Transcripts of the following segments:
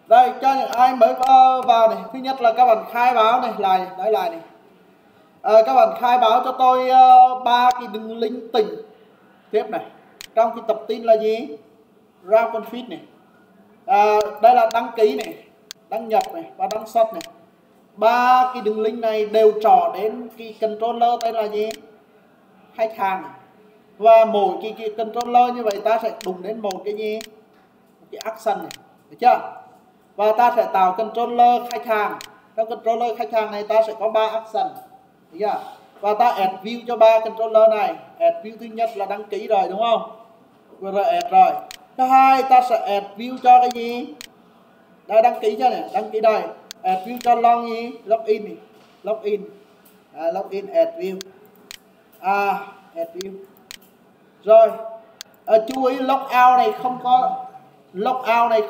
Đây, cho những ai mới vào này, thứ nhất là các bạn khai báo này, nói lại này. Các bạn khai báo cho tôi 3 cái đường link tỉnh tiếp này. Trong cái tập tin là gì? Round config này. Đây là đăng ký này, đăng nhập này và đăng xuất này. 3 cái đường link này đều trỏ đến cái controller tên là gì? Khách hàng này. Và mỗi cái controller như vậy ta sẽ đụng đến một cái gì? Một cái action này, được chưa? Và ta sẽ tạo controller khách hàng. Trong controller khách hàng này ta sẽ có 3 action, được chưa? Và ta add view cho 3 controller này. Add view thứ nhất là đăng ký rồi đúng không? Vừa rồi add rồi. Thứ hai ta sẽ add view cho cái gì? Đây đăng ký cho này, đăng ký đây. Add view cho login này, login. Login add view. Add view. Rồi, chú ý logout này không có logout này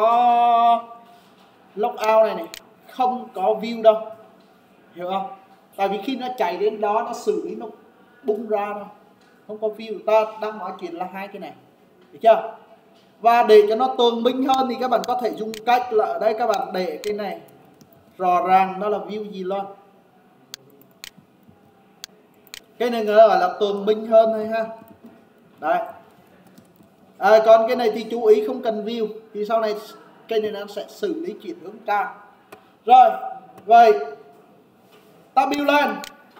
không có view đâu. Hiểu không? Tại vì khi nó chạy đến đó nó xử lý nó bung ra thôi. Không có view, ta đang nói chuyện là hai cái này. Được chưa? Và để cho nó tường minh hơn thì các bạn có thể dùng cách là ở đây các bạn để cái này rõ ràng nó là view gì luôn. Cái này gọi là tường minh hơn thôi ha. Đấy. Còn cái này thì chú ý không cần view, thì sau này cái này nó sẽ xử lý chuyển hướng trang. Rồi, vậy ta build lên.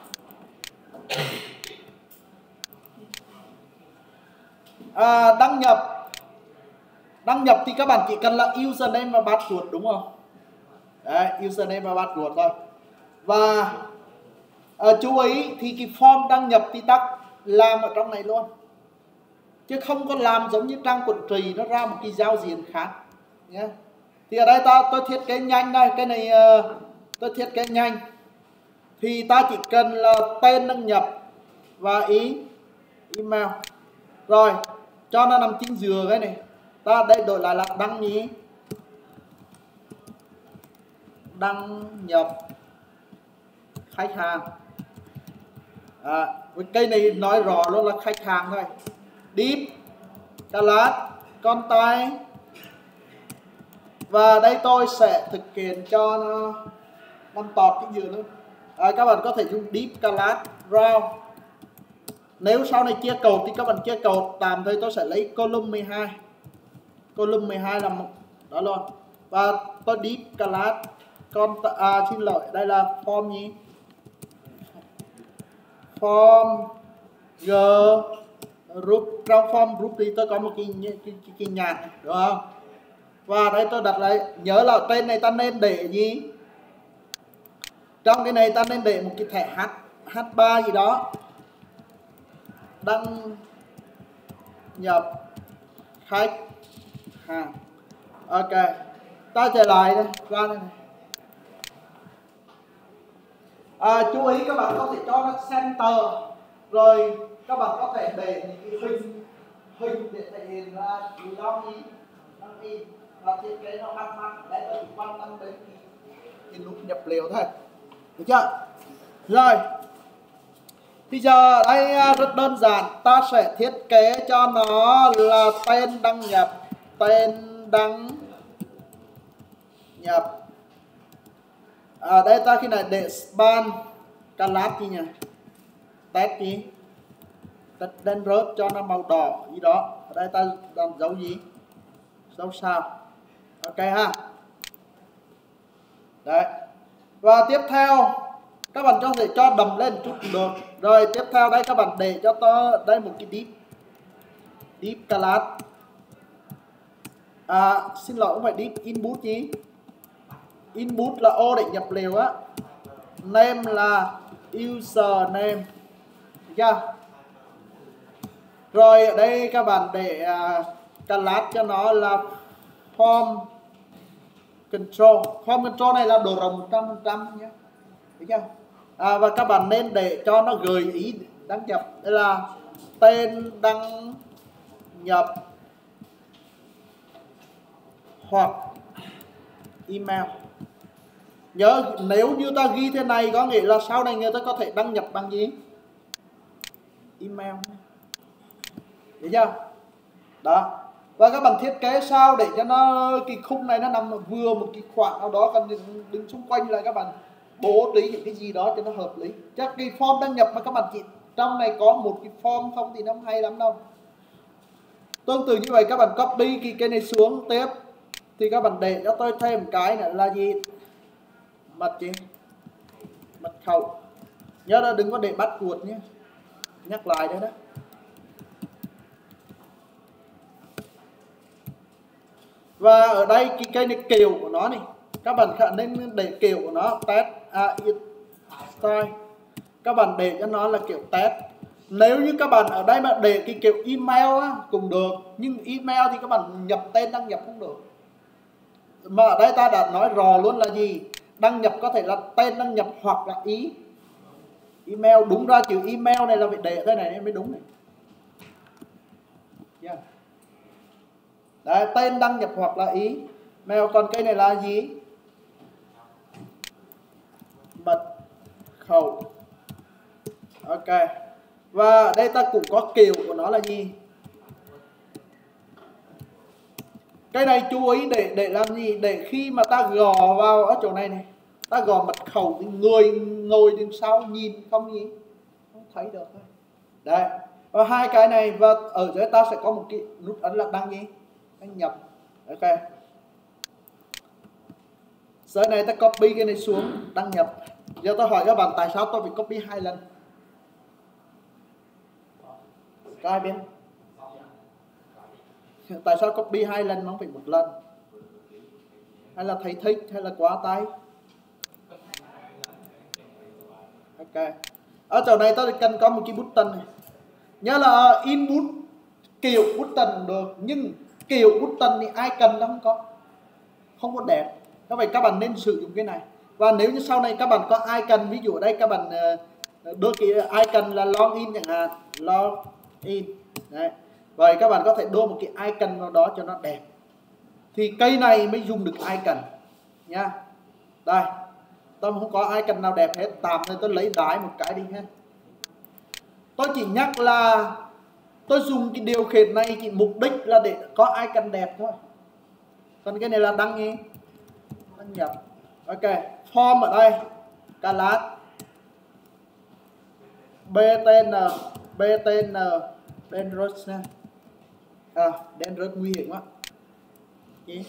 Đăng nhập thì các bạn chỉ cần là username và password đúng không? Đấy, username và password thôi. Và chú ý thì cái form đăng nhập thì ta làm ở trong này luôn, chứ không có làm giống như trang quản trị nó ra một cái giao diện khác nhé. Thì ở đây tôi thiết kế nhanh đây, cái này tôi thiết kế nhanh thì ta chỉ cần là tên đăng nhập và email. Rồi cho nó nằm chính giữa cái này, ta đây đổi lại là đăng nhí, đăng nhập khách hàng. Cái này nói rõ luôn là khách hàng thôi. Deep class contact. Và đây tôi sẽ thực hiện cho nó nằm tọt cái giữa luôn. Các bạn có thể dùng deep class round. Nếu sau này chia cột thì các bạn chia cột tạm thời tôi sẽ lấy column 12. Column 12 là một đó luôn. Và tôi deep class xin lỗi, đây là form gì? Form group. Trong form group thì tôi có một cái nhạc này, đúng không? Và đây tôi đặt lại, nhớ là trên này ta nên để gì? Trong cái này ta nên để một cái thẻ H3 gì đó. Đăng nhập khách hàng. Ok, ta trở lại đây, ra đây này. Chú ý các bạn có thể cho nó center, rồi các bạn có thể để những cái hình để thể hiện ra đăng in và thiết kế nó bắt mắt. Để tôi chỉ quan tâm đến cái nút nhập liệu thôi, được chưa? Rồi bây giờ đây rất đơn giản, ta sẽ thiết kế cho nó là tên đăng nhập. Đây ta khi này để span class gì nhỉ? Test gì? Test đen rớt cho nó màu đỏ gì đó. Ở đây ta làm dấu gì? Dấu sao? Ok ha. Đấy. Và tiếp theo các bạn có thể cho đầm lên chút cũng được. Rồi tiếp theo đây các bạn để cho tôi đây một cái deep class. Xin lỗi, không phải deep input gì? Input là ô để nhập liệu á. Name là username. Được chưa? Rồi ở đây các bạn để class cho nó là form control. Form control này là độ rộng 100% nhé. Được chưa? Và các bạn nên để cho nó gợi ý đăng nhập. Đây là tên đăng nhập hoặc email. Nhớ nếu như ta ghi thế này có nghĩa là sau này người ta có thể đăng nhập bằng gì? Email. Được chưa? Đó. Và các bạn thiết kế sao để cho nó cái khung này nó nằm vừa một cái khoảng nào đó, cần đứng xung quanh là các bạn bố trí những cái gì đó cho nó hợp lý. Chắc cái form đăng nhập mà các bạn chỉ trong này có một cái form không thì nó không hay lắm đâu. Tương tự như vậy các bạn copy cái này xuống tiếp thì các bạn để cho tôi thêm cái nữa là gì? Mật gì? Mật khẩu. Nhớ là đừng có để bắt chuột nhé. Nhắc lại đấy đó. Và ở đây cái cây này kiểu của nó này, các bạn nên để kiểu của nó test style. Các bạn để cho nó là kiểu test. Nếu như các bạn ở đây mà để cái kiểu email á, cũng được, nhưng email thì các bạn nhập tên đăng nhập không được. Mà ở đây ta đã nói rõ luôn là gì? Đăng nhập có thể là tên đăng nhập hoặc là email. Đúng ra chữ email này là phải để thế này mới đúng này. Yeah. Đấy, tên đăng nhập hoặc là mail. Còn cái này là gì? Mật khẩu. Ok. Và ở đây ta cũng có kiểu của nó là gì? Cái này chú ý để làm gì? Để khi mà ta gò vào ở chỗ này này, ta gò mật khẩu thì người ngồi đằng sau nhìn không gì? Không thấy được thôi. Đấy. Và hai cái này, và ở dưới ta sẽ có một cái nút ấn là đăng gì? Đăng nhập. Ok. Dưới này ta copy cái này xuống, đăng nhập. Giờ tôi hỏi các bạn tại sao tôi phải copy 2 lần? Có ai biết? Tại sao copy 2 lần mà không phải 1 lần? Hay là thầy thích, hay là quá tay? Ok. Ở chỗ này tôi cần có một cái button này. Nhớ là input kiểu button cũng được, nhưng kiểu button thì ai cần nó không có đẹp. Các vậy các bạn nên sử dụng cái này. Và nếu như sau này các bạn có icon, ví dụ ở đây các bạn đưa cái icon là login chẳng hạn, login. Đấy. Vậy các bạn có thể đưa một cái icon vào đó cho nó đẹp. Thì cây này mới dùng được icon nha. Đây, tôi không có icon nào đẹp hết, tạm thời tôi lấy đái một cái đi ha. Tôi chỉ nhắc là tôi dùng cái điều khiển này chỉ mục đích là để có icon đẹp thôi. Còn cái này là đăng nhập. Ok, form ở đây class btn dangerous nha. Dangerous nguy hiểm quá. Okay.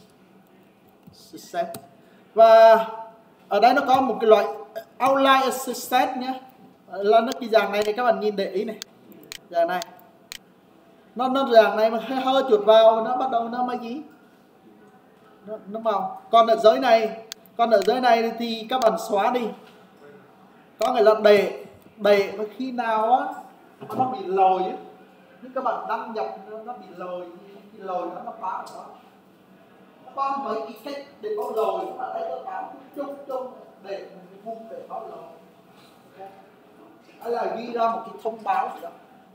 Set. Và ở đây nó có một cái loại outline assistant nhé. Là nó cái dạng này thì các bạn nhìn để ý này. Dạng này. Nó dạng này mà hơi chuột vào nó bắt đầu nó mới gì? Nó màu. Còn ở dưới này thì các bạn xóa đi. Có nghĩa là để mà khi nào á nó bị lồi á, nếu các bạn đăng nhập nó bị lồi, cái lồi nó báo đó. Nó có mấy cái cách để báo lồi, mà đây nó báo chung để vùng để báo lồi. Hay là ghi ra một cái thông báo gì đó.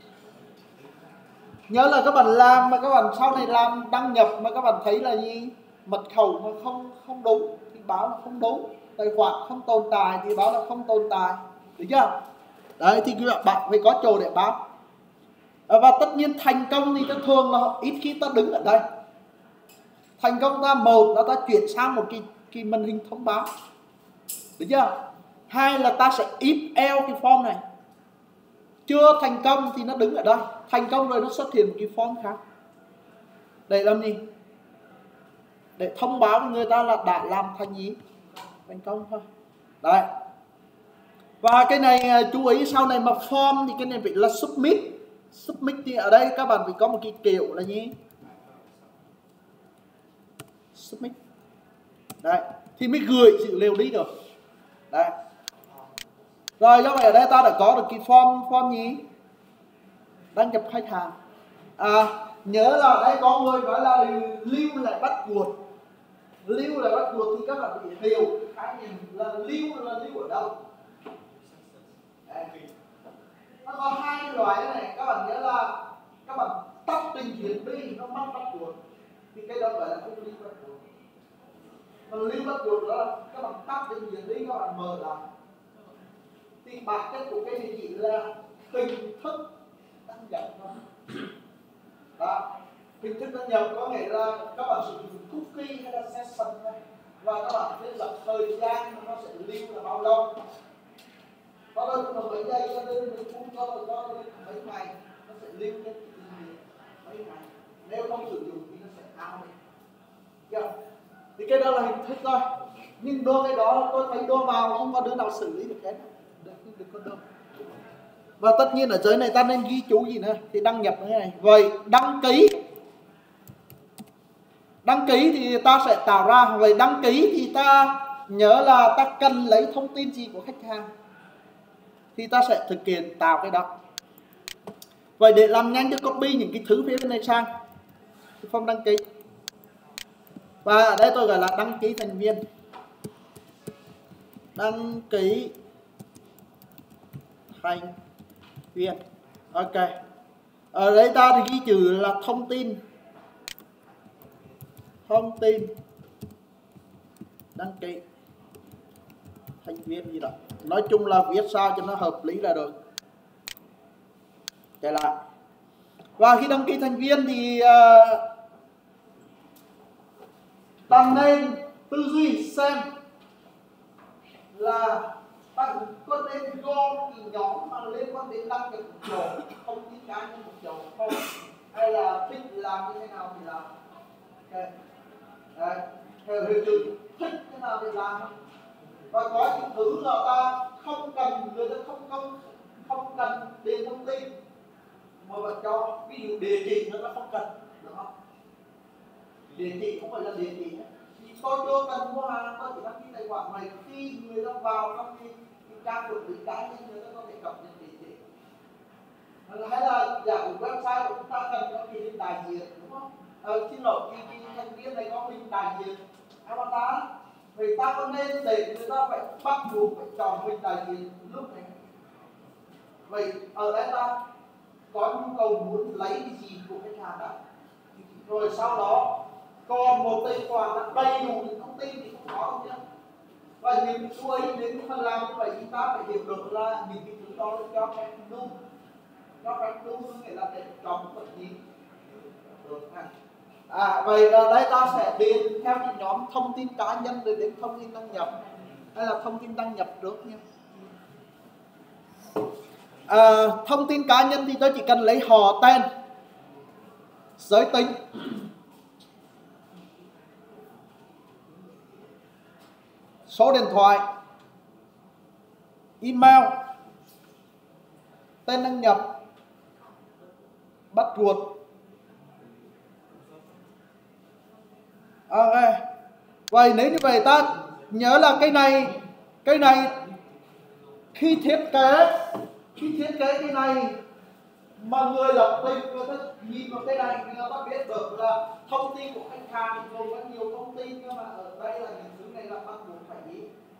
Nhớ là các bạn làm mà các bạn sau này làm đăng nhập mà các bạn thấy là gì? Mật khẩu mà không đúng thì báo là không đúng, tài khoản không tồn tại thì báo là không tồn tại, được chưa? Đấy thì các bạn phải có chỗ để báo. Và tất nhiên thành công thì thường là ít khi ta đứng ở đây. Thành công ta một là ta chuyển sang một cái màn hình thông báo, được chưa? Hai là ta sẽ if else cái form này. Chưa thành công thì nó đứng ở đây, thành công rồi nó xuất hiện một cái form khác. Để làm gì? Để thông báo với người ta là đã làm thành gì? Thành công thôi. Đấy. Và cái này chú ý sau này mà form thì cái này phải là submit. Submit thì ở đây các bạn phải có một cái kiểu là gì? Submit. Đấy. Thì mới gửi dữ liệu đi được. Đấy. Rồi do vậy ở đây ta đã có được cái form gì? Đăng nhập khách hàng. Nhớ là ở đây có người nói là lưu lại bắt buộc. Lưu lại bắt buộc thì các bạn phải hiểu khái niệm là lưu ở đâu. Đấy. Nó có hai loại này, các bạn nhớ là các bạn tắt trình duyệt đi nó mất bắt buộc thì cái đó gọi là không lưu bắt buộc. Còn lưu bắt buộc đó là các bạn tắt trình duyệt đi, các bạn mở lại thì bản chất của cái này chỉ là hình thức đăng nhập thôi. Đó. Hình thức đăng nhập có nghĩa là các bạn sử dụng cookie hay là session này, và các bạn thiết lập thời gian nó sẽ lưu là bao lâu. Có đôi là mấy giây, có đôi mấy phút, có đôi mấy ngày, nó sẽ lưu lên mấy ngày. Nếu không sử dụng thì nó sẽ out đi. Chưa? Thì cái đó là hình thức thôi. Nhưng đôi cái đó tôi thấy đôi vào không có đứa nào xử lý được hết. Được con đâu. Và tất nhiên ở dưới này ta nên ghi chú gì nữa thì đăng nhập như thế này. Vậy đăng ký. Đăng ký thì ta sẽ tạo ra. Vậy đăng ký thì ta nhớ là ta cần lấy thông tin gì của khách hàng thì ta sẽ thực hiện tạo cái đó. Vậy để làm nhanh cho copy những cái thứ phía bên này sang cái form đăng ký. Và ở đây tôi gọi là đăng ký thành viên. Đăng ký thành viên. Ok. Ở đây ta thì ghi chữ là thông tin đăng ký thành viên gì đó. Nói chung là viết sao cho nó hợp lý là được. Trở lại. Và khi đăng ký thành viên thì ta nên tư duy xem là ta có nên gom cái nhóm mà liên quan đến đăng nhập một chỗ, thông tin cá nhân một chỗ không, hay là thích làm như thế nào thì làm. Okay. Đấy, theo hình chữ thích thế nào thì làm. Và có những thứ là ta không cần, người ta không cần điền thông tin mà bạn cho, ví dụ địa chỉ nó không cần, được không? Địa chỉ không phải là địa chỉ nữa. Thì tôi chưa cần mua hàng, tôi chỉ đăng ký tài khoản này, khi người ta vào trong cái trang quản lý cá nhân người ta có thể cập nhật địa chỉ. Hay là giả của website của chúng ta cần có cái hình đại diện, đúng không? Xin lỗi, cái thành viên này có hình đại diện avatar, vì ta có nên để người ta phải bắt buộc phải chọn hình đại diện lúc này. Vậy ở đây ta có nhu cầu muốn lấy cái gì của khách hàng đã, rồi sau đó còn một tài khoản là đầy đủ những thông tin thì không có không nhé. Và những chú ấy đến phần làm như vậy chúng ta phải hiểu được là những cái thứ đó cho phép đúng, cho phép đúng nghĩa là để chọn một gì được ha. Vậy đây ta sẽ điền theo cái nhóm thông tin cá nhân để đến thông tin đăng nhập, hay là thông tin đăng nhập trước nha. Thông tin cá nhân thì tôi chỉ cần lấy họ, tên, giới tính, số điện thoại, email, tên đăng nhập, password. Ok. Vậy nếu như vậy ta nhớ là cái này khi thiết kế cái này mà người đọc tin người ta nhìn vào cái này người ta biết được là thông tin của khách hàng gồm có nhiều thông tin, nhưng mà ở đây là những thứ này là bắt buộc phải ghi.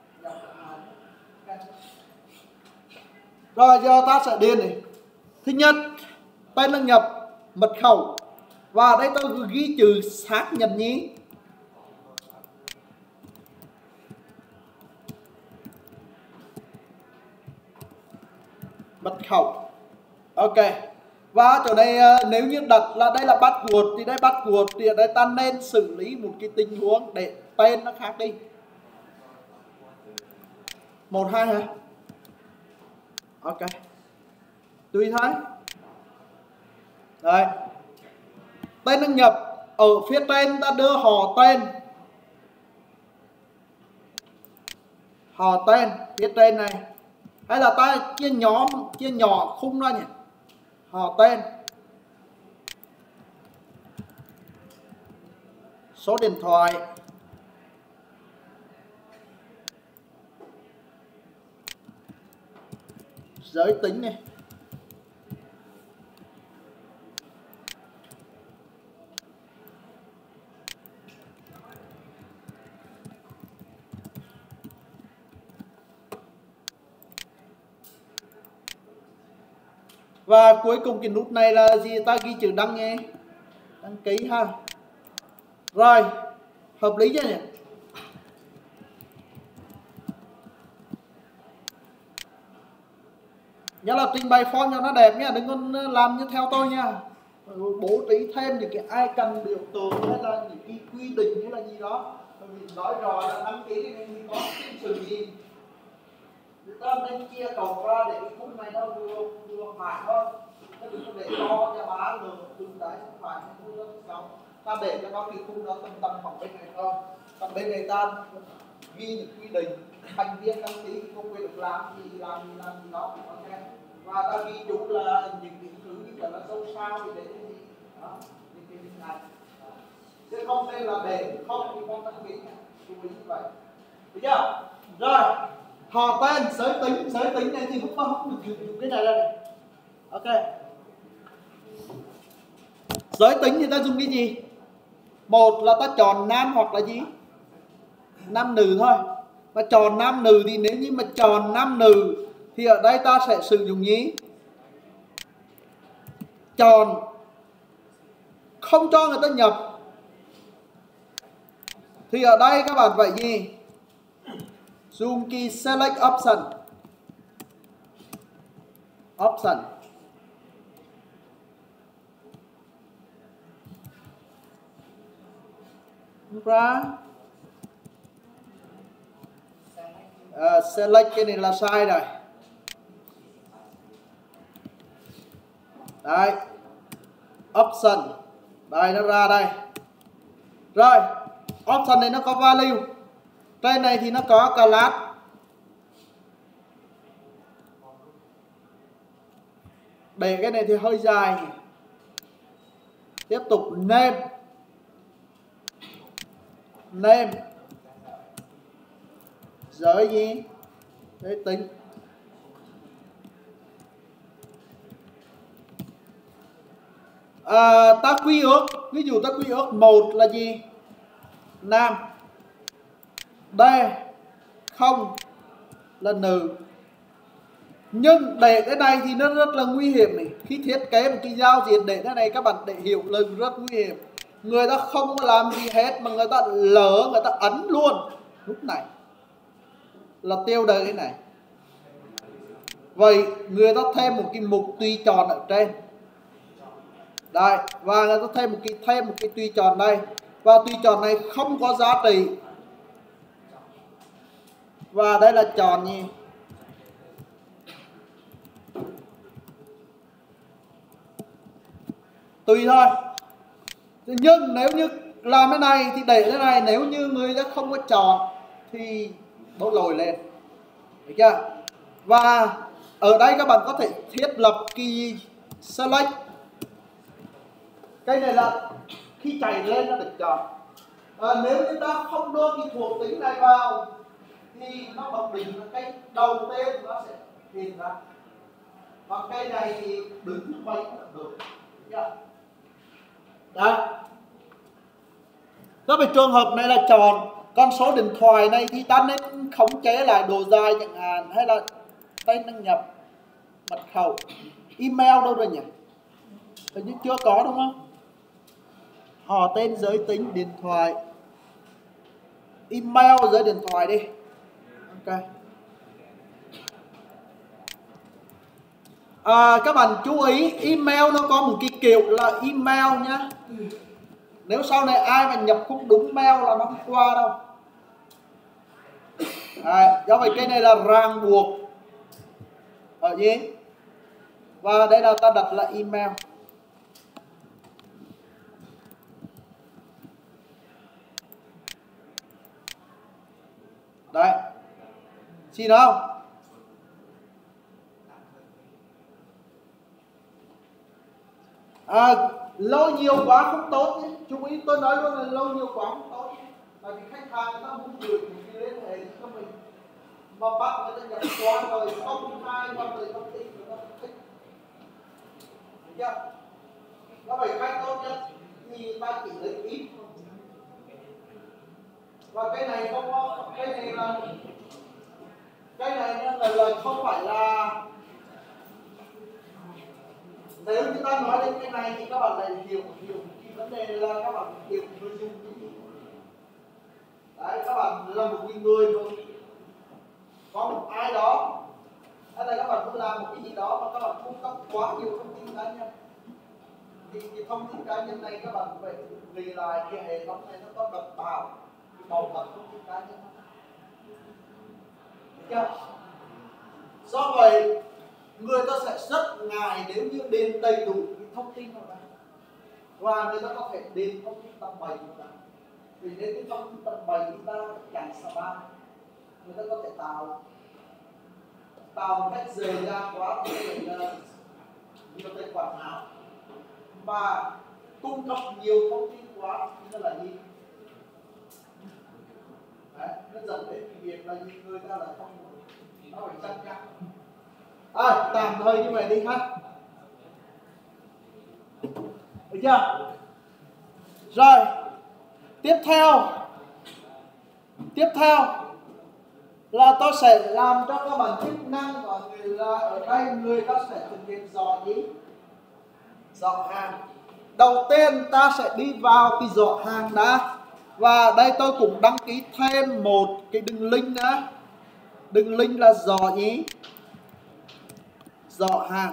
Rồi giờ ta sẽ điền này. Thứ nhất, tên đăng nhập, mật khẩu, và ở đây tôi ghi chữ xác nhận nhí. Mật khẩu. Ok. Và chỗ đây nếu như đặt là đây là password thì đây password thì ở đây ta nên xử lý một cái tình huống để tên nó khác đi. 1, 2 hả? Ok. Tùy thôi. Đấy. Tên đăng nhập, ở phía trên ta đưa họ tên. Họ tên phía trên này. Hay là ta chia nhỏ khung ra nhỉ? Họ tên, số điện thoại, giới tính này, và cuối cùng cái nút này là gì, ta ghi chữ đăng nghe, đăng ký ha. Rồi, hợp lý chưa nhỉ? Nhớ là trình bày form cho nó đẹp nha, đừng có làm như theo tôi nha. bố trí thêm những cái icon biểu tượng hay là những cái quy định hay là gì đó. Vì nói rõ là đăng ký cái này có cái sự gì, người ta nên chia cầu ra để cái khung này nó vừa phải thôi, nó đừng có để to cho má lường tương đấy không phải như nó xong ta để cho nó cái khung đó tầm khoảng bên này thôi, còn bên này ta ghi những quy định thành viên đăng ký không quyền được làm gì đó, ok. Và ta ghi chú là những cái thứ như vậy là sâu sao thì để cái gì đó, những cái này sẽ không nên là để không thì con đăng ký chú ý như vậy, được chưa? Rồi họ tên giới tính này thì không được dùng cái này đây này, ok. Giới tính thì ta dùng cái gì? Một là ta chọn nam hoặc là gì, nam nữ thôi. Mà chọn nam nữ thì nếu như mà chọn nam nữ thì ở đây ta sẽ sử dụng gì? Chọn không cho người ta nhập thì ở đây các bạn phải gì? Dùng cái select option ra select cái này là sai rồi. Đấy, option đây nó ra đây. Rồi option này nó có value, trên này thì nó có class. Để cái này thì hơi dài. Tiếp tục name giới gì? Giới tính. Ta quy ước, ví dụ ta quy ước một là gì? Nam. D không là nữ. Nhưng để cái này thì nó rất là nguy hiểm này. Khi thiết kế một cái giao diện để cái này các bạn để hiểu là rất nguy hiểm. Người ta không có làm gì hết mà người ta lỡ, người ta ấn luôn. Lúc này là tiêu đời cái này. Vậy người ta thêm một cái mục tùy chọn ở trên. Đây, và người ta thêm một cái tùy chọn đây. Và tùy chọn này không có giá trị. Và đây là chọn gì? Tùy thôi. Nhưng nếu như làm cái này thì để thế này, nếu như người ta không có chọn thì bấu lồi lên. Được chưa? Và ở đây các bạn có thể thiết lập cái select. Cái này là khi chạy lên nó được chọn. Nếu chúng ta không đưa cái thuộc tính này vào thì nó mặc định là cái đầu tiên nó sẽ hiện ra. Và cái này thì đứng mấy cũng được. Đấy. Đó về trường hợp này là chọn con số điện thoại này thì ta nên khống chế lại độ dài chẳng hạn, hay là tên đăng nhập, mật khẩu, email đâu rồi nhỉ? Hình như chưa có đúng không? Họ tên, giới tính, điện thoại, email, giới điện thoại đi. Ok. Các bạn chú ý email nó có một cái kiểu là email nhá. Nếu sau này ai mà nhập không đúng mail là nó không qua đâu. Do vậy cái này là ràng buộc ở gì? Và đây là ta đặt là email. Đấy. Xin không? Lâu nhiều quá không tốt nhé. Chú ý tôi nói luôn là lâu nhiều quá không tốt nhé. Tại vì khách hàng người ta muốn gửi những cái liên hệ cho mình mà bắt người ta nhập qua rồi không hai qua rồi công ty người ta không thích. Được chưa? Nó phải cách tốt nhất thì ta chỉ lấy ít. Và cái này không có, cái này là không phải là, nếu như ta nói đến cái này thì các bạn lại hiểu cái vấn đề là các bạn hiểu nội dung cái gì. Đấy, các bạn là một người thôi, có một ai đó, hay là các bạn muốn làm một cái gì đó mà các bạn cung cấp quá nhiều thông tin cá nhân cái thông tin cá nhân này các bạn phải ghi lại cái hệ thống này nó có đập vào cái bảo mật thông tin cá nhân. Được chưa? Do vậy người ta sẽ rất ngại nếu như điền đầy đủ cái thông tin vào đây, và người ta có thể điền thông tin tầm bậy vào đây. Vì nếu cái thông tin tầm bậy chúng ta chẳng spam, người ta có thể tạo một cách dễ dàng quá để nhiều tài khoản nào và cung cấp nhiều thông tin quá thì nó là gì? Đấy, nó dẫn đến cái việc là người ta là không muốn, nó phải chắc chắn. Tạm thời như vậy đi ha. Được chưa? Rồi, tiếp theo là tôi sẽ làm cho các bạn chức năng của người là ở đây người ta sẽ thực hiện dò gì? Dò hàng. Đầu tiên ta sẽ đi vào cái dò hàng đã. Và đây tôi cũng đăng ký thêm một cái đường link nữa. Đường link là dò gì? Dò hàng.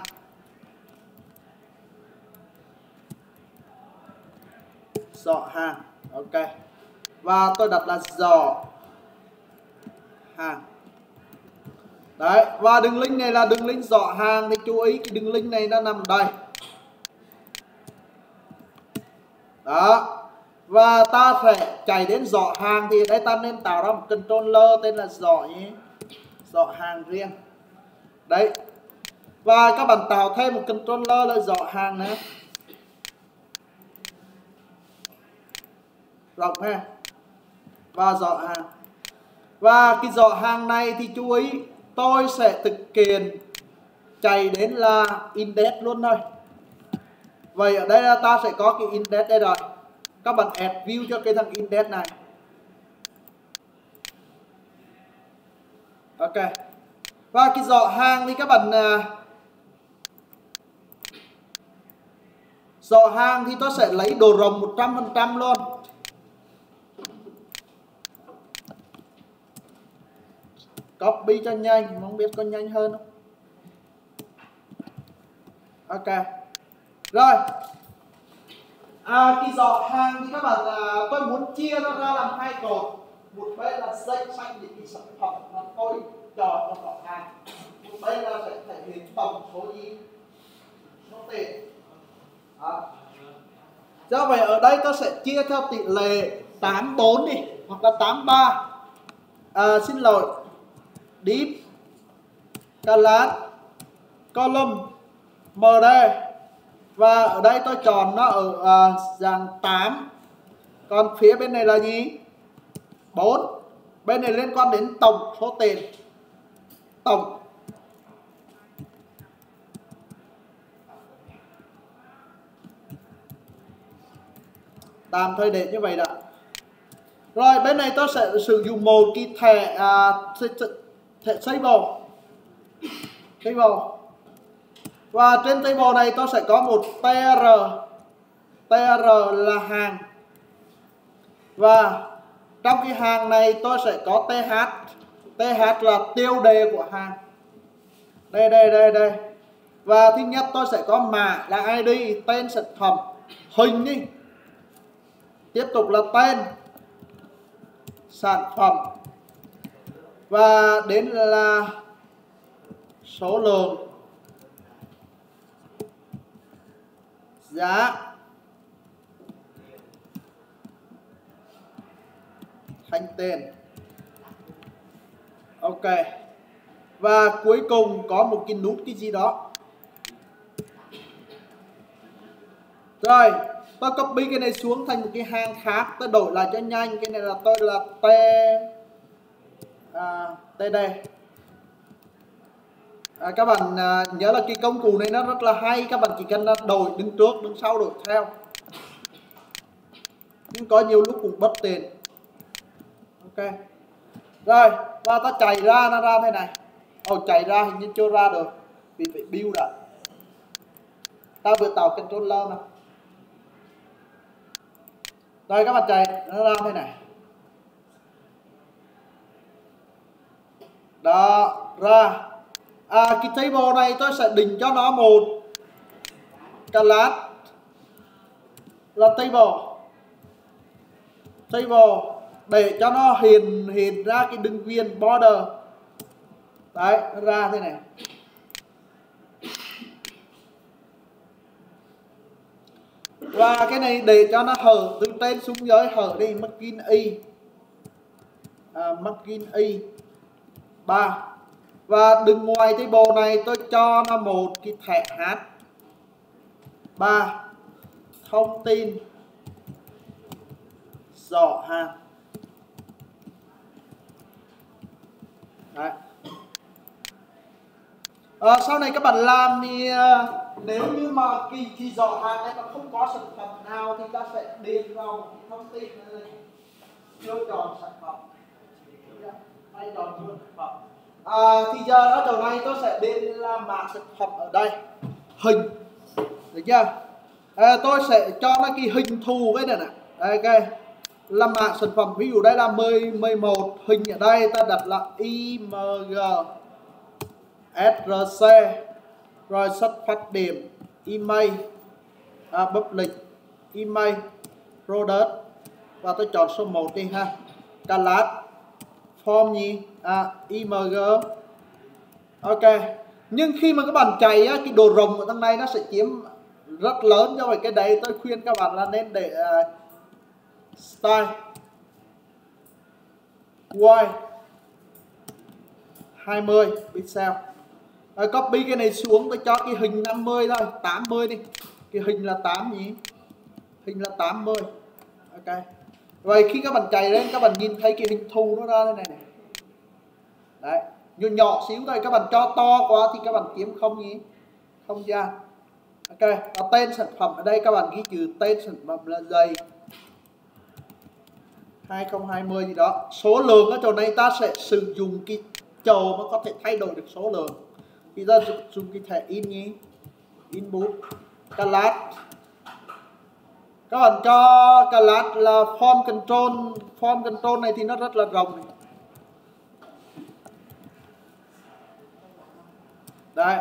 Dò hàng. Ok. Và tôi đặt là dò hàng. Đấy, và đường link này là đường link dò hàng thì chú ý cái đường link này nó nằm đây. Đó. Và ta sẽ chạy đến dò hàng thì đây ta nên tạo ra một controller tên là dò gì? Dò hàng riêng. Đấy. Và các bạn tạo thêm một controller là dò hàng nữa. Rộng ha. Và dò hàng. Và cái dò hàng này thì chú ý tôi sẽ thực hiện chạy đến là index luôn thôi. Vậy ở đây là ta sẽ có cái index đây rồi. Các bạn add view cho cái thằng index này. Ok. Và cái dò hàng thì các bạn dò hàng thì tôi sẽ lấy độ rộng 100% luôn. Copy cho nhanh, không biết có nhanh hơn không? Ok. Rồi. Cái dò hàng thì các bạn tôi muốn chia nó ra làm hai cột. Một bên là danh sách những cái sản phẩm mà tôi chọn vào dò hàng. Một bên là sẽ thể hiện tổng số gì? Số tiền. Do vậy ở đây tôi sẽ chia theo tỷ lệ 84 đi, hoặc là 83. Xin lỗi. Deep class column MD. Và ở đây tôi chọn nó ở dạng 8. Còn phía bên này là gì? 4. Bên này liên quan đến tổng số tiền. Tổng. Tạm thời để như vậy đã. Rồi bên này tôi sẽ sử dụng một cái thẻ table. Và trên table này tôi sẽ có một TR. TR là hàng. Và trong cái hàng này tôi sẽ có TH. TH là tiêu đề của hàng. Đây. Và thứ nhất tôi sẽ có mã là ID, tên sản phẩm, hình đi. Tiếp tục là tên sản phẩm. Và đến là số lượng, giá, thanh tên. Ok. Và cuối cùng có một cái nút cái gì đó. Rồi, tôi copy cái này xuống thành một cái hàng khác, tôi đổi lại cho nhanh. Cái này là tôi là T đây. Các bạn nhớ là cái công cụ này nó rất là hay, các bạn chỉ cần đổi đứng trước, đứng sau đổi theo. Nhưng có nhiều lúc cũng bất tiện. Ok. Rồi, và ta chạy ra nó ra thế này. Chạy ra hình như chưa ra được vì phải build đã. Ta vừa tạo controller mà. Rồi các bạn chạy nó ra thế này. Đó, ra. Cái table này tôi sẽ định cho nó một class là table để cho nó hiện ra cái đường viền border. Đấy, nó ra thế này. Và cái này để cho nó hở từ trên xuống dưới, hở đi margin y, margin y 3. Và đừng ngoài table này tôi cho nó một cái thẻ H3 thông tin giỏ hàng. Đấy. Sau này các bạn làm thì nếu như mà cái giỏ hàng này nó không có sản phẩm nào thì ta sẽ điền vào một cái thông tin này, chưa chọn sản phẩm hay chọn nguồn sản phẩm. Thì giờ ở chỗ này tôi sẽ điền là mã sản phẩm ở đây, hình, được chưa? Tôi sẽ cho nó cái hình thù cái này nè. Ok, là mã sản phẩm, ví dụ đây là 11, hình ở đây ta đặt là img src, rồi xuất phát điểm email, public email product, và tôi chọn số 1 đi ha, class form gì, img. Ok, nhưng khi mà các bạn chạy á, cái độ rộng của thằng này nó sẽ chiếm rất lớn, do vậy cái đấy tôi khuyên các bạn là nên để style wide 20 pixel. Copy cái này xuống, tôi cho cái hình 50 thôi, 80 đi. Cái hình là 8 gì? Hình là 80. Ok. Vậy khi các bạn chạy lên, các bạn nhìn thấy cái hình thù nó ra thế này này. Đấy, nhỏ xíu thôi, các bạn cho to quá thì các bạn kiếm không gian. Ok, và tên sản phẩm ở đây các bạn ghi chữ tên sản phẩm là gì? 2020 gì đó. Số lượng ở chỗ này ta sẽ sử dụng cái chỗ mà có thể thay đổi được số lượng. Thì ta dùng cái thẻ input class. Các bạn cho class là form control. Form control này thì nó rất là rộng này. Đấy.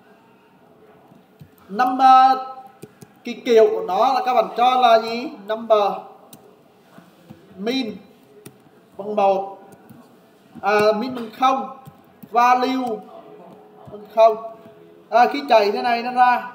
Number, cái kiểu của nó là các bạn cho là gì? Number min bằng 1, min bằng 0, value bằng 0. Khi chạy thế này nó ra.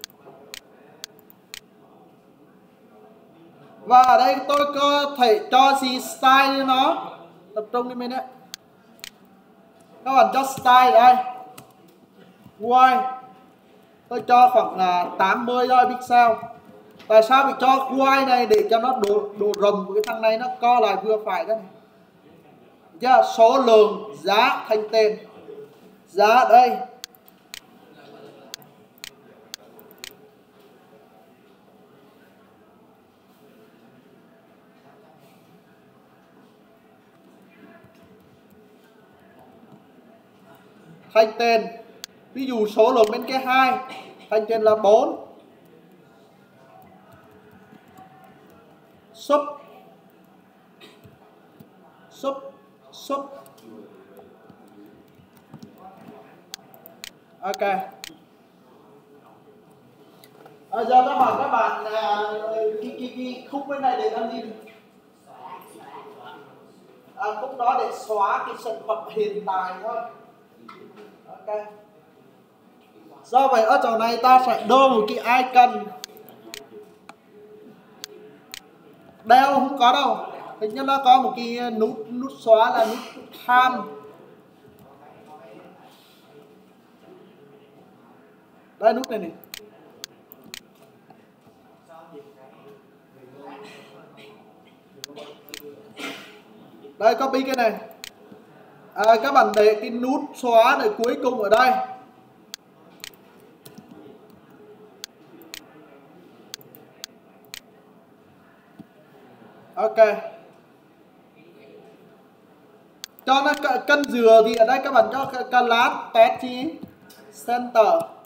Và ở đây tôi có thể cho gì style cho nó. Tập trung đi mình đấy. Các bạn cho style đây. Wide. Tôi cho khoảng là 80 thôi pixel. Tại sao bị cho wide này? Để cho nó độ rộng của cái thằng này nó co lại vừa phải thế này. Số lượng, giá, thanh tên. Giá ở đây. Thanh tên. Ví dụ số lượng bên kia 2, thanh tên là 4. Sub. Ok. Giờ tôi hỏi các bạn cái khúc bên này để làm gì? Khúc đó để xóa cái sản phẩm hiện tại thôi. Ok. Do vậy ở chỗ này ta sẽ đưa một cái icon. Đeo không có đâu. Hình như nó có một cái nút xóa là nút time. Đây nút này này. Đây copy cái này. Các bạn để cái nút xóa để cuối cùng ở đây. Ok. Cho nó cân dừa thì ở đây các bạn cho class test chi center.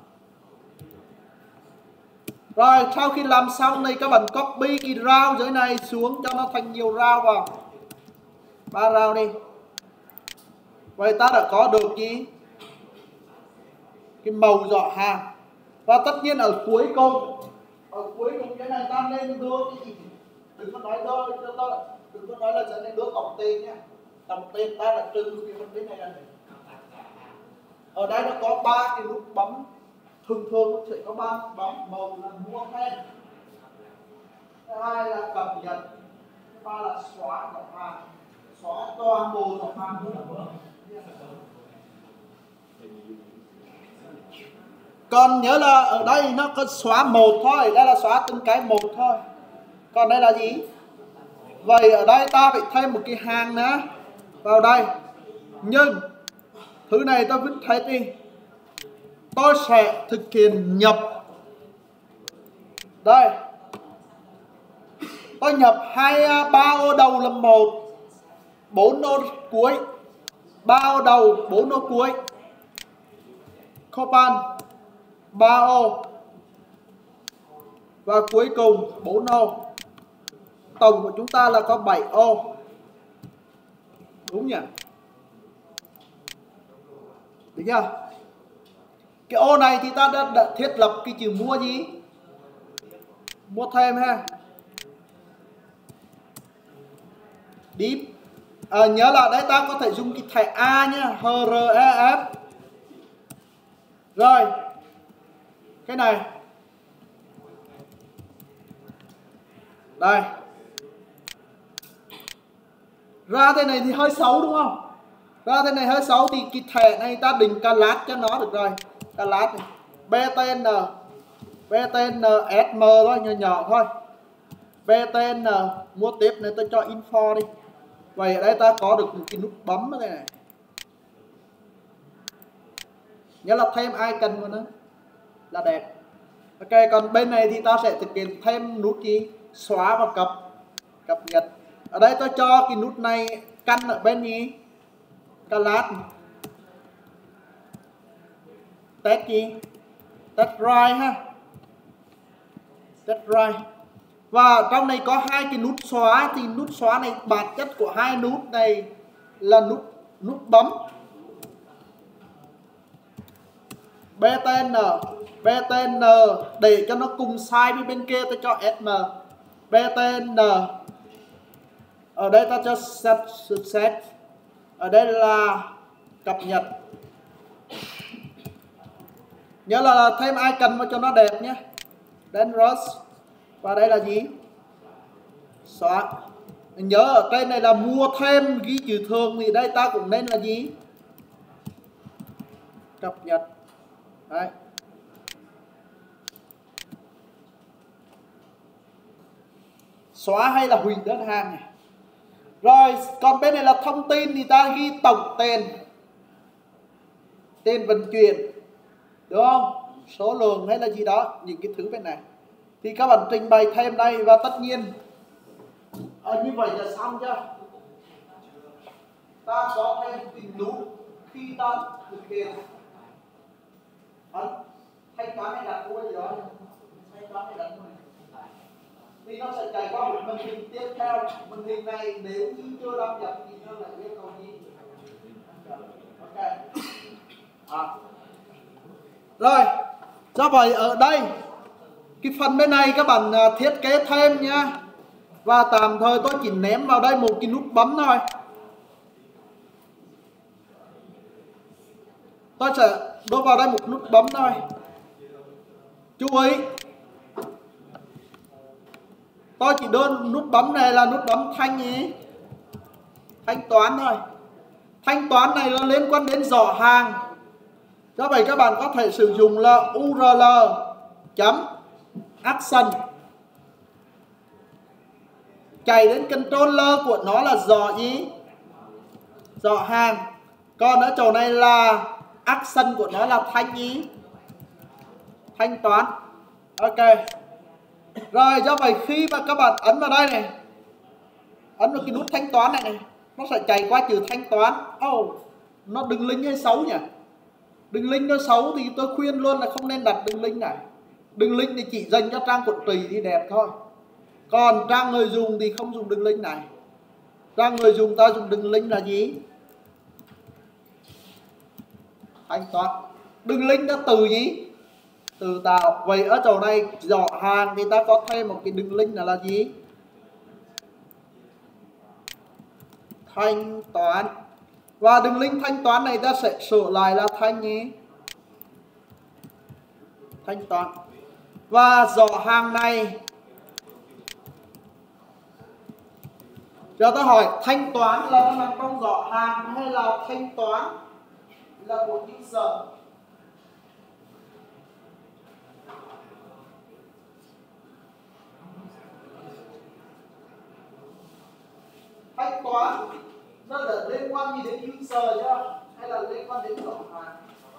Rồi sau khi làm xong này các bạn copy cái round dưới này xuống cho nó thành nhiều round vào. 3 round đi. Vậy ta đã có được cái màu giỏ hàng. Và tất nhiên ở cuối cùng Ở cuối cùng cái này ta nên đưa cái gì? Đừng có nói đôi cho tôi, đừng có nói là sẽ nên đưa tổng tiền nhé. Tổng tiền ta đã trừ cái vấn đề này ra. Ở đây nó có 3 cái nút bấm, thường thường nó sẽ có 3 nút bấm. Một là mua thêm, thứ hai là cập nhật, thứ ba là xóa dòng hàng, xóa toàn bộ dòng hàng luôn. Còn nhớ là ở đây nó có xóa một thôi, đây là xóa từng cái một thôi. Còn đây là gì? Vậy ở đây ta phải thêm một cái hàng nữa vào đây. Nhưng thứ này ta vứt hết đi. Tôi sẽ thực hiện nhập. Đây. Tôi nhập 3 ô đầu là 1, 4 ô cuối. 3 ô đầu, 4 ô cuối. Copan 3 ô. Và cuối cùng 4 ô. Tổng của chúng ta là có 7 ô. Đúng nhỉ? Được chưa? Cái ô này thì ta đã thiết lập cái chữ mua gì? Mua thêm ha. Deep. Nhớ là đấy ta có thể dùng cái thẻ A nhá, HREF. Rồi. Cái này. Đây. Ra thế này thì hơi xấu đúng không? Ra thế này hơi xấu thì cái thẻ này ta định calat cho nó được rồi. Calat này. BTN BTN SM thôi, nhỏ nhỏ thôi. BTN mua tiếp này tôi cho info đi. Vậy ở đây ta có được một cái nút bấm ở đây này. Nhớ là thêm icon vào nữa là đẹp. Ok, còn bên này thì ta sẽ thực hiện thêm nút gì? Xóa và cập nhật. Ở đây tôi cho cái nút này căn ở bên gì? Calat. Test gì? Test right ha. Test right. Và trong này có 2 cái nút xóa, thì nút xóa này bản chất của 2 nút này là nút bấm. BTN để cho nó cùng size với bên kia tôi cho SM. BTN ở đây ta cho set. Ở đây là cập nhật. Nhớ là thêm icon vào cho nó đẹp nhé. Dangerous. Và đây là gì? Xóa. Nhớ ở trên này là mua thêm ghi chữ thường thì đây ta cũng nên là gì? Cập nhật. Đấy. Xóa hay là hủy đơn hàng này. Rồi, còn bên này là thông tin thì ta ghi tổng tiền. Tiền vận chuyển. Đúng không? Số lượng hay là gì đó, những cái thứ bên này. Thì các bạn trình bày thêm đây và tất nhiên như vậy là xong chưa? Ta có thêm cái nút khi ta thực hiện thanh toán hay đặt mua gì đó, thanh toán hay đặt mua thì nó sẽ chạy qua một màn hình tiếp theo. Màn hình này nếu như chưa đăng nhập thì nó lại yêu cầu gì? Ok. Rồi, do vậy ở đây cái phần bên này các bạn thiết kế thêm nha. Và tạm thời tôi chỉ ném vào đây một cái nút bấm thôi. Tôi sẽ đưa vào đây một nút bấm thôi. Chú ý, tôi chỉ đưa nút bấm này là nút bấm thanh toán thôi. Thanh toán này nó liên quan đến giỏ hàng. Do vậy các bạn có thể sử dụng là url.action. Chạy đến controller của nó là giỏ gì? Giỏ hàng. Còn ở chỗ này là action của nó là thanh toán. Ok. Rồi do vậy khi mà các bạn ấn vào đây này, ấn vào cái nút thanh toán này, nó sẽ chạy qua chữ thanh toán. Nó đường link hay xấu nhỉ? Đường link nó xấu thì tôi khuyên luôn là không nên đặt đường link này. Đường link thì chỉ dành cho trang quản trị thì đẹp thôi. Còn trang người dùng thì không dùng đường link này. Trang người dùng ta dùng đường link là gì? Thanh toán. Đường link nó từ gì? Từ tạo. Vậy ở chỗ này giỏ hàng thì ta có thêm một cái đường link là gì? Thanh toán. Và đường link thanh toán này ta sẽ sửa lại là thanh toán. Và giỏ hàng này, giờ ta hỏi thanh toán là nó nằm trong giỏ hàng hay là thanh toán là của user? Thanh toán nó là liên quan gì đến user chưa? Hay là liên quan đến giỏ hàng?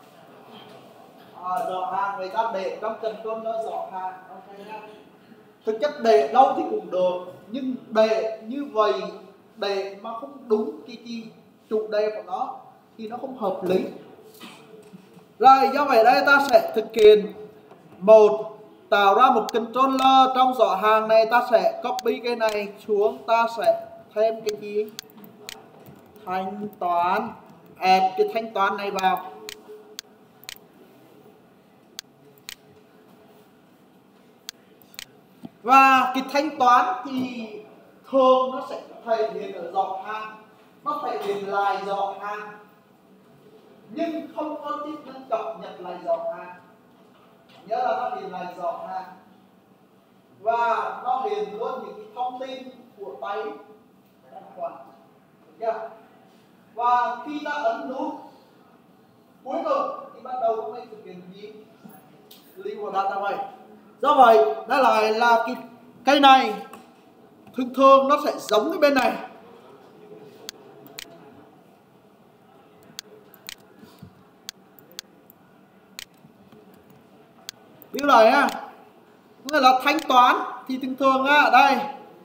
Giỏ hàng người ta để trong controller giỏ hàng. Okay nhá. Thực chất để đâu thì cũng được, nhưng để như vậy, để mà không đúng cái chủ đề của nó thì nó không hợp lý. Rồi do vậy đây ta sẽ thực hiện một, tạo ra một controller trong giỏ hàng này, ta sẽ copy cái này xuống, ta sẽ thêm cái gì? Thanh toán, add cái thanh toán này vào. Và cái thanh toán thì thường nó sẽ thể hiện ở giỏ hàng, nó thể hiện lại giỏ hàng, nhưng không có chức năng cập nhật lại giỏ hàng. Nhớ là nó hiện lại giỏ hàng và nó hiện luôn những cái thông tin của tay tài khoản. Và khi ta ấn nút cuối cùng thì bắt đầu nó mới thực hiện gì? Lưu vào database. Do vậy đó là cái này thường nó sẽ giống cái bên này. Lưu lại ha. Nghĩa là thanh toán thì thường á, đây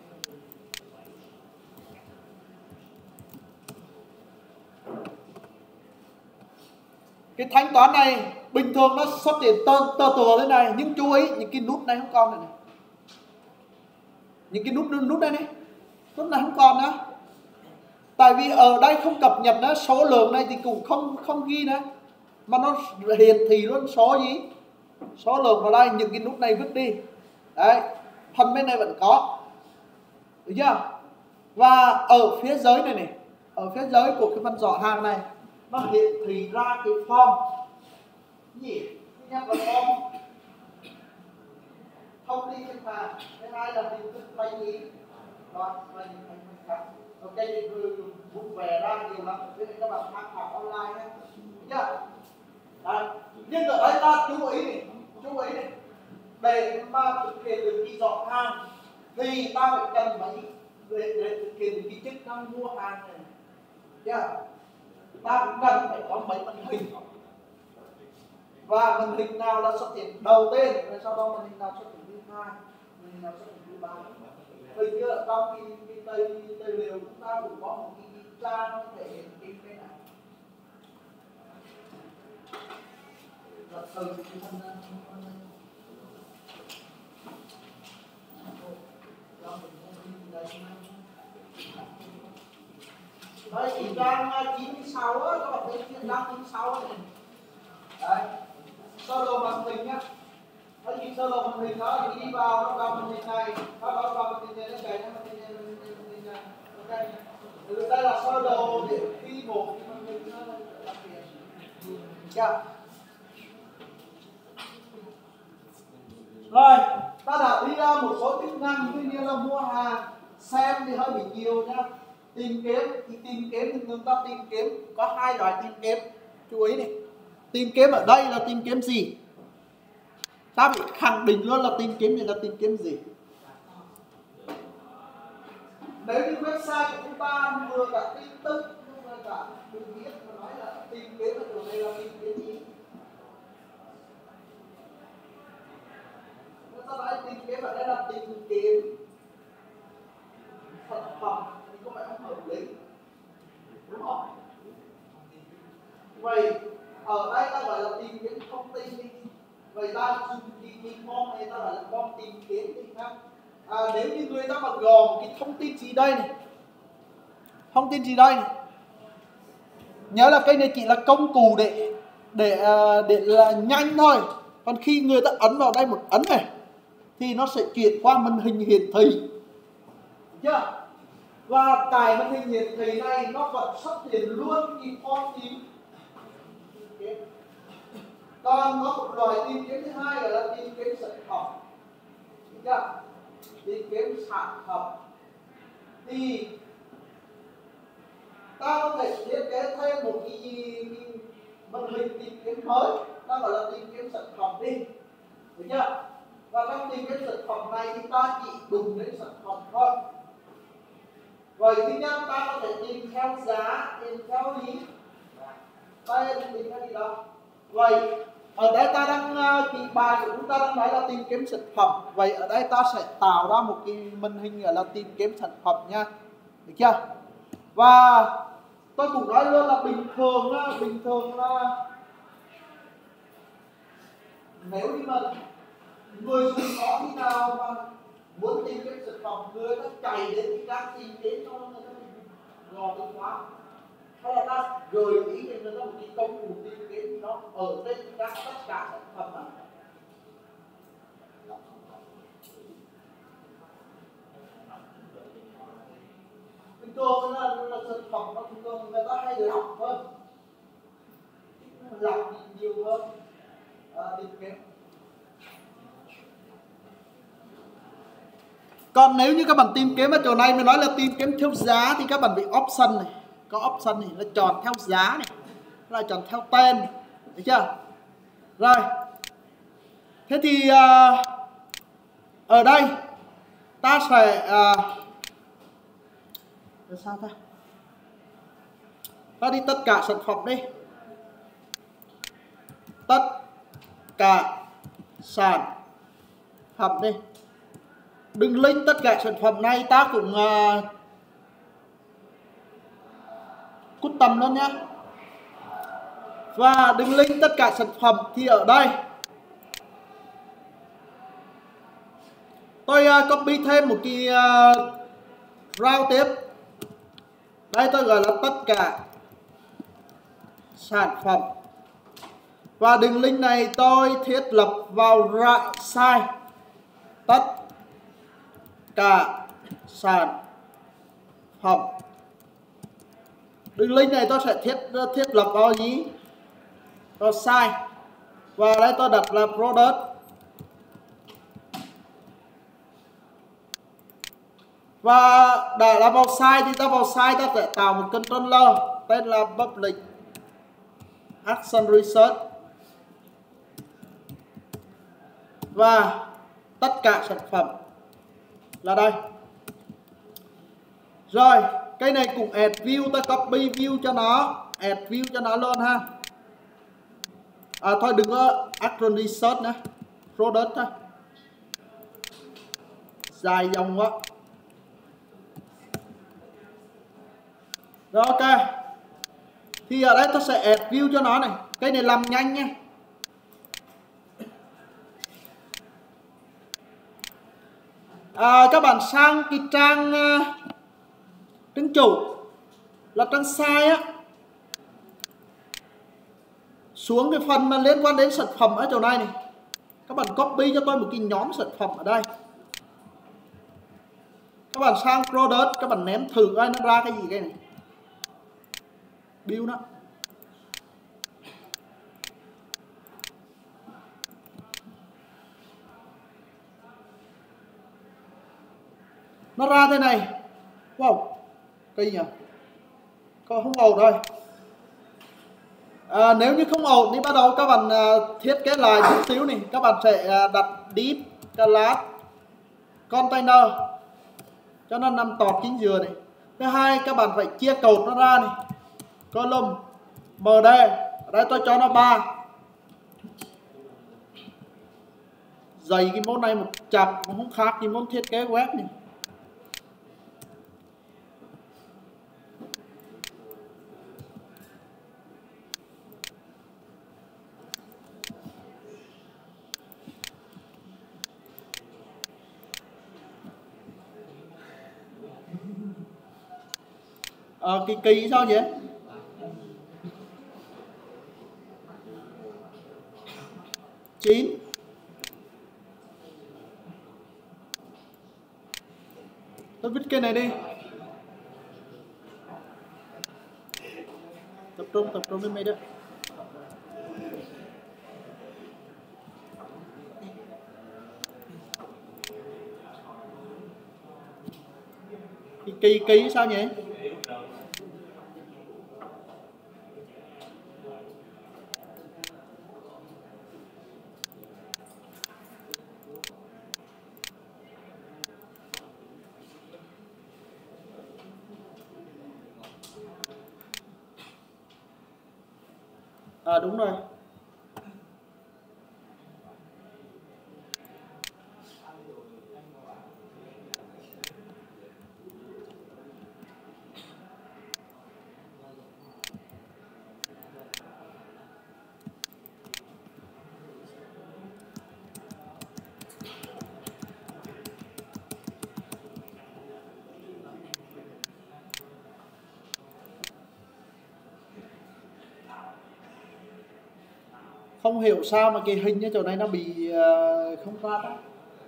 cái thanh toán này bình thường nó xuất hiện tơ tùa thế này, nhưng chú ý những cái nút này không còn này, những cái nút đây này, nút này không còn nữa. Tại vì ở đây không cập nhật nữa, số lượng này thì cũng không ghi nữa, mà nó hiển thị luôn số gì, số lượng vào đây. Những cái nút này vứt đi. Đấy, phần bên này vẫn có, được chưa? Và ở phía dưới này này, ở phía dưới của cái phần giỏ hàng này, nó hiển thị ra cái form gì? Thứ nhất là form thông tin khách hàng, thứ hai là hình thức vay gì, rồi và những thành phần khác. Ok, vung về ra nhiều lắm, cho nên các bạn tham khảo online nhé. Chưa? Đấy. Nhưng ở đây ta chú ý này, để mà thực hiện được cái giỏ hàng thì ta phải cần mấy để thực hiện được cái chức năng mua hàng này. Chưa? Ta cũng cần phải có mấy màn hình, và màn hình nào là xuất hiện đầu tiên, rồi sau đó màn hình nào xuất hiện thứ hai, màn hình nào xuất hiện thứ ba. Hình như ở trong cái tài liệu chúng ta cũng có một cái trang thể hiện cái này. Là từ cái phần đây thì trang 96 á, các bạn thấy trang 96 này. Đấy, sơ đồ màn hình nhá. Đấy, thì sơ đồ màn hình đó thì đi vào, nó vào màn hình này, nó vào màn hình này, nó chạy đến màn hình này. Ok. Đây là sơ đồ để khi một cái màn hình nó đặc biệt. Chưa? Rồi, ta đã đi ra một số chức năng, tuy nhiên là mua hàng, xem thì hơi bị nhiều nha. Tìm kiếm thì chúng ta tìm kiếm có hai loại tìm kiếm, chú ý này. Tìm kiếm ở đây là tìm kiếm gì? Ta bị khẳng định luôn là tìm kiếm này là tìm kiếm gì? Nếu như website của chúng ta vừa cả tin tức vừa cả đường viết mà nói là tìm kiếm ở chỗ này là tìm kiếm gì? Sau đó tìm kiếm ở đây là tìm kiếm sản phẩm thì có phải không hợp lý, đúng không? Vậy ở đây ta gọi là tìm kiếm thông tin đi. Vậy ta dùng cái form này ta gọi là form tìm kiếm đi ha. Nếu như người ta mà gồm cái thông tin gì đây này, thông tin gì đây này. Nhớ là cái này chỉ là công cụ để là nhanh thôi, Còn khi người ta ấn vào đây một ấn này thì nó sẽ chuyển qua màn hình hiển thị. Được chưa? Và tại màn hình hiển thị này nó vẫn xuất hiện luôn cái con tìm. Còn có một loại tìm kiếm thứ hai là tìm kiếm sản phẩm. Được chưa? Tìm kiếm sản phẩm thì ta có thể thiết kế thêm một cái màn hình tìm kiếm mới, ta gọi là tìm kiếm sản phẩm đi. Được chưa? Và trong tìm kiếm sản phẩm này thì ta chỉ đụng đến sản phẩm thôi. Vậy thứ nhất ta có thể tìm theo giá, tìm theo lý, ta tìm theo gì đó. Vậy ở đây ta đang cái bài của chúng ta đang nói là tìm kiếm sản phẩm. Vậy ở đây ta sẽ tạo ra một cái màn hình gọi là tìm kiếm sản phẩm nha. Được chưa? Và tôi cũng nói luôn là bình thường là nếu như mà người dùng có khi nào mà muốn tìm kiếm sản phẩm, người ta chạy đến cái trang tìm kiếm cho người ta gò từ khóa, hay là ta gửi ý cho người ta một cái công cụ tìm kiếm nó ở trên các tất cả sản phẩm này. Bình thường là sản phẩm nó bình thường người ta hay lọc hơn, lọc nhiều hơn tìm kiếm. Còn nếu như các bạn tìm kiếm ở chỗ này mới nói là tìm kiếm theo giá thì các bạn bị option này, có option này là chọn theo giá này, là chọn theo tên, được chưa? Rồi, thế thì ở đây ta sẽ sao ta đi tất cả sản phẩm đi, tất cả sản phẩm đi. Đừng link tất cả sản phẩm này, ta cũng cút tầm luôn nhé. Và đừng link tất cả sản phẩm thì ở đây tôi copy thêm một cái route tiếp. Đây tôi gọi là tất cả sản phẩm. Và đường link này tôi thiết lập vào site tất cả sản phẩm. Đường link này tôi sẽ thiết lập vào gì? Vào site. Và đây tôi đặt là product. Và đã là vào site thì ta vào site ta sẽ tạo một controller tên là public action research và tất cả sản phẩm là đây. Rồi cái này cũng add view, ta copy view cho nó, add view cho nó luôn ha. Thôi đừng có action research nữa, product thôi, dài dòng quá. Rồi ok. Thì ở đây tôi sẽ add view cho nó này. Cái này làm nhanh nha. Các bạn sang cái trang chủ là trang site á, xuống cái phần mà liên quan đến sản phẩm ở chỗ này này, các bạn copy cho tôi một cái nhóm sản phẩm ở đây. Các bạn sang product, các bạn ném thử coi nó ra cái gì cái này. Build nó ra thế này. Wow, cây nhỉ, có không ổn rồi. Nếu như không ổn thì bắt đầu các bạn thiết kế lại chút xíu này. Các bạn sẽ đặt deep class container cho nó nằm tọt chính giữa này. Thứ hai các bạn phải chia cột nó ra này, column md, ở đây tôi cho nó 3. Dày cái môn này một chập không khác gì môn thiết kế web này. Kỳ sao vậy? Chín cái này đi. Tập trung lên mấy đứa. Ký sao nhỉ? À đúng rồi. Không hiểu sao mà cái hình ở chỗ này nó bị không ra đó.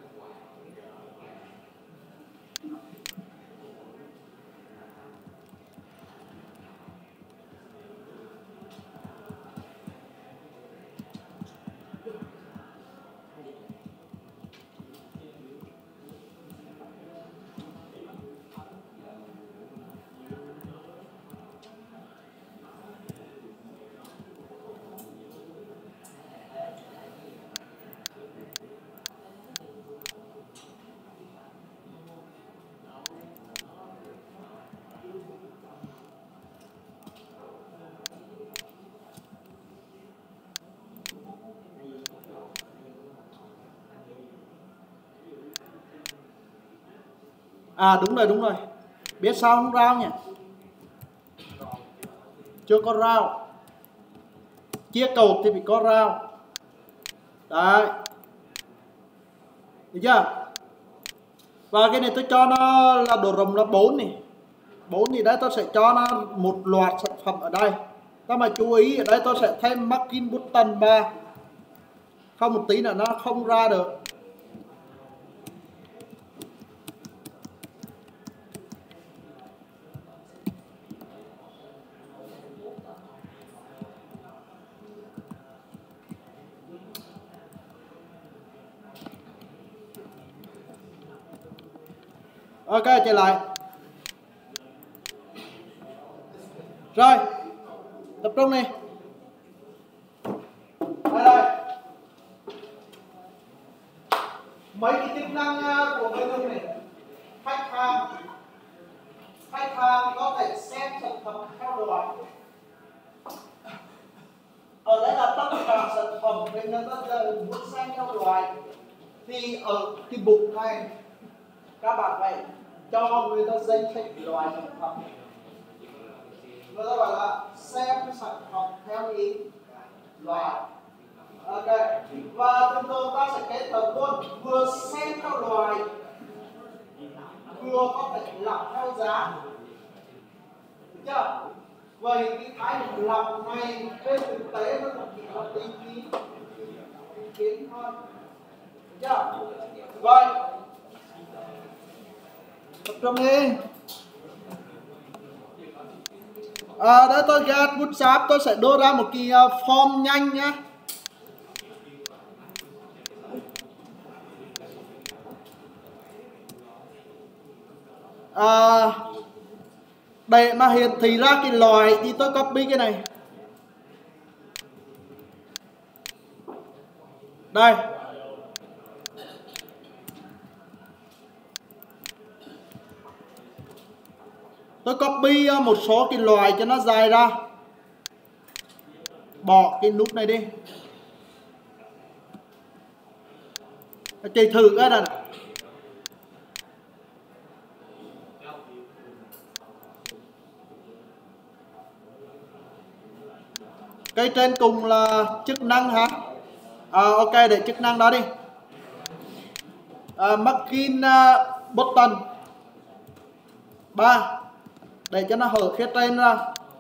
À đúng rồi. Biết sao không rao nhỉ? Chưa có rao. Chia cột thì phải có rao. Đấy. Được chưa? Và cái này tôi cho nó là độ rộng là 4 này. 4 thì đấy tôi sẽ cho nó một loạt sản phẩm ở đây. Các mà chú ý ở đây tôi sẽ thêm marking button 3. Không một tí là nó không ra được. Ok, trở lại. Rồi, tập trung này. Đây. Mấy cái chức năng của người dùng này. Khách hàng có thể xem sản phẩm theo loại. Ở đây là tất cả sản phẩm mình người ta muốn xem theo loại. Thì ở cái mục này các bạn phải cho người ta danh sách loại sản phẩm. Người ta bảo là xem sản phẩm theo ý loại. Ok. Và thường thường ta sẽ kết hợp luôn vừa xem theo loại vừa có thể lọc theo giá. Được chưa? Vậy cái thái độ lọc này trên thực tế nó chỉ là ý kiến thôi. Được chưa? Vậy tập trung đi. Đó tôi ra WhatsApp tôi sẽ đưa ra một cái form nhanh nhá. Để mà hiển thị ra cái loại thì tôi copy cái này. Đây. Tôi copy một số cái loại cho nó dài ra. Bỏ cái nút này đi. Chạy thử cái này. Cái trên cùng là chức năng hả? Ok, để chức năng đó đi. Marking button 3 để cho nó hở phía trên ra.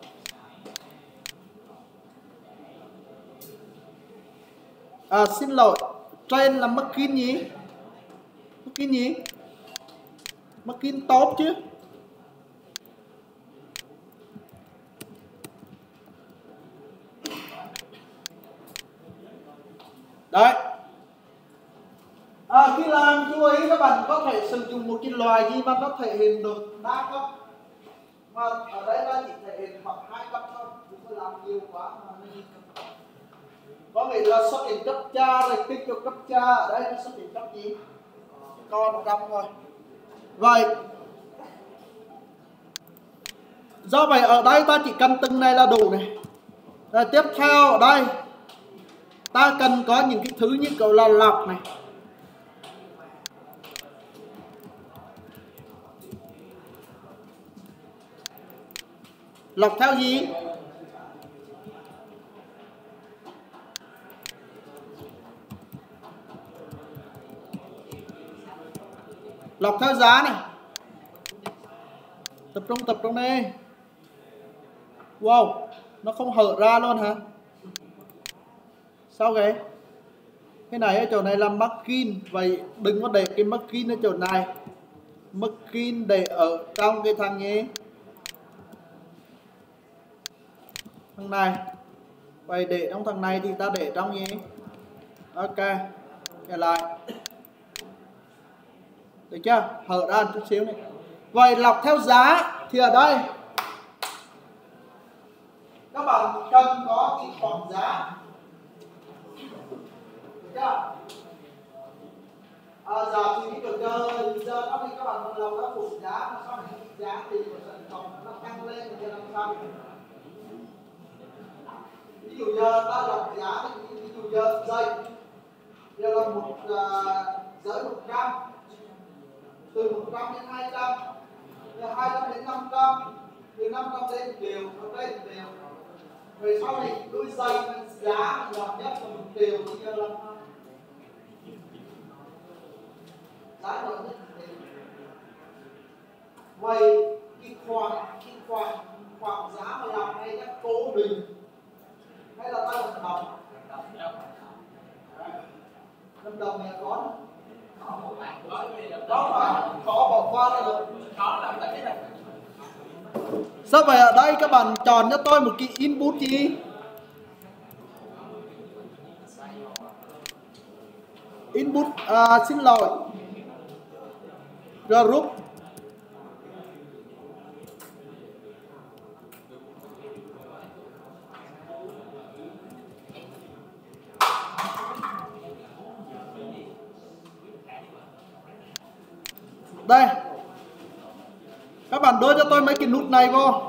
Xin lỗi, trên là marking nhỉ? Marking nhỉ? Margin tốt chứ. Đấy. Khi làm chú ý các bạn có thể sử dụng một cái loại gì mà nó thể hiện được đa cấp, mà ở đây là chỉ thể hiện khoảng 2 cấp thôi, đừng có làm nhiều quá mà nên có nghĩa là xuất hiện cấp cha rồi kích cho cấp cha, ở đây nó xuất hiện cấp gì con trong thôi. Vậy do vậy ở đây ta chỉ cần từng này là đủ này. Rồi tiếp theo ở đây ta cần có những cái thứ như kiểu là lọc này. Lọc theo gì? Lọc theo giá này. Tập trung đi. Wow, nó không hở ra luôn hả? Sao vậy? Cái này ở chỗ này là margin, vậy đừng có để cái margin ở chỗ này. Margin để ở trong cái thằng gì? Thằng này. Vậy để trong thằng này thì ta để trong gì? Ok, trở lại. Được chưa? Hở ra chút xíu này. Vậy lọc theo giá thì ở đây các bạn cần có cái khoảng giá. Được chưa? Giá thì được giờ nó thì các bạn lọc các phụ giá, nó sau này giá thì của sản phẩm nó tăng lên thì làm sao? Ví dụ giờ ta lọc giá thì ví dụ giờ dây giờ là một giới 100, từ 100 đến 200, từ 200 đến 500, từ 500 đến 1 triệu, đến 1 triệu. Rồi sau này đôi dây giá nhỏ nhất là 1 triệu thì giờ là giá nhỏ nhất 1 triệu. Vậy cái khoảng giá mà làm hay các cố định hay là ta vận động? Lâm Đồng này có phải khó bỏ qua ra được. Sao vậy ở đây các bạn chọn cho tôi một cái input gì? Input xin lỗi group đây. Các bạn đưa cho tôi mấy cái nút này vô.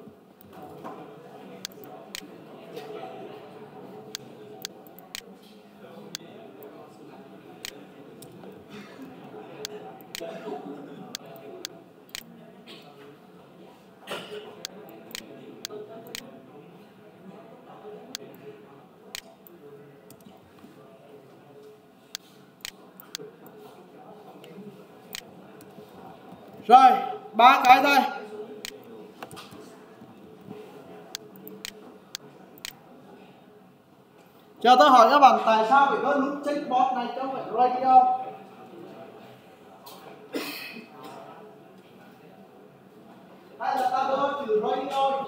Rồi, 3 cái thôi. Chờ tôi hỏi các bạn tại sao phải có nút checkbox này trong phải radio? Hay là ta đưa trừ radio?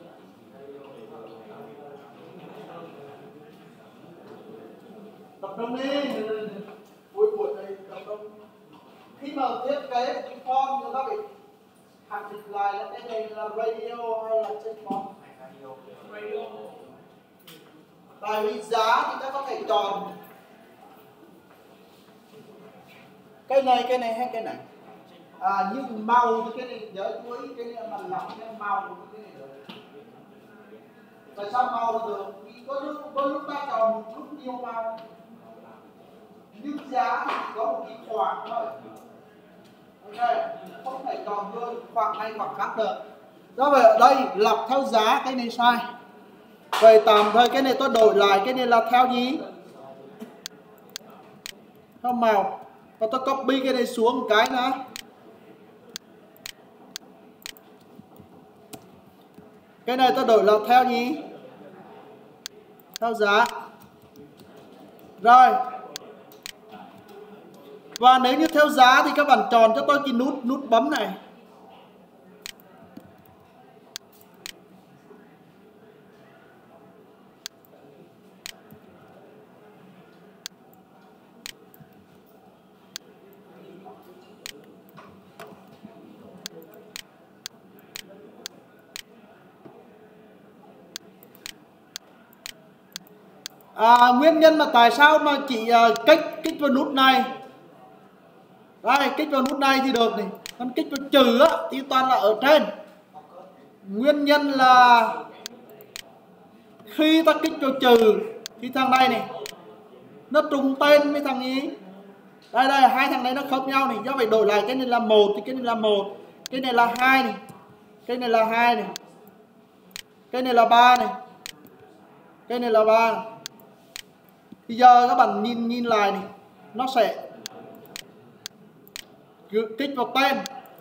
Tập trung đi. Buổi này tập trung. Khi mà thiết kế cái form chúng ta phải khẳng định lại là cái này là radio hay là checkbox? Radio. Tại vì giá thì ta có thể chọn cái này hay cái này. Nhưng màu thì cái này nhớ chú ý, cái này mà lọc cái màu thì cái này được. Tại sao màu được? Vì có lúc ta chọn một chút nhiều màu, nhưng giá thì có một cái khoảng thôi. Ok, không thể chọn luôn khoảng này khoảng khác được. Do vậy ở đây lọc theo giá cái này sai. Vậy tạm thời cái này tôi đổi lại, cái này là theo gì? Theo màu. Và tôi copy cái này xuống một cái nữa. Cái này tôi đổi là theo gì? Theo giá. Rồi. Và nếu như theo giá thì các bạn chọn cho tôi cái nút bấm này. Nguyên nhân là tại sao mà chỉ kích vào nút này. Đây, kích vào nút này thì được này. Còn kích vào trừ á, thì toàn là ở trên. Nguyên nhân là khi ta kích vào trừ thì thằng này này nó trùng tên với thằng ý. Đây hai thằng này nó khớp nhau này, do vậy đổi lại cái này là 1 thì cái này là 1, cái này là 2 này, cái này là 2 này, cái này là 3 này, cái này là 3 này. Bây giờ các bạn nhìn lại này, nó sẽ kích vào tên.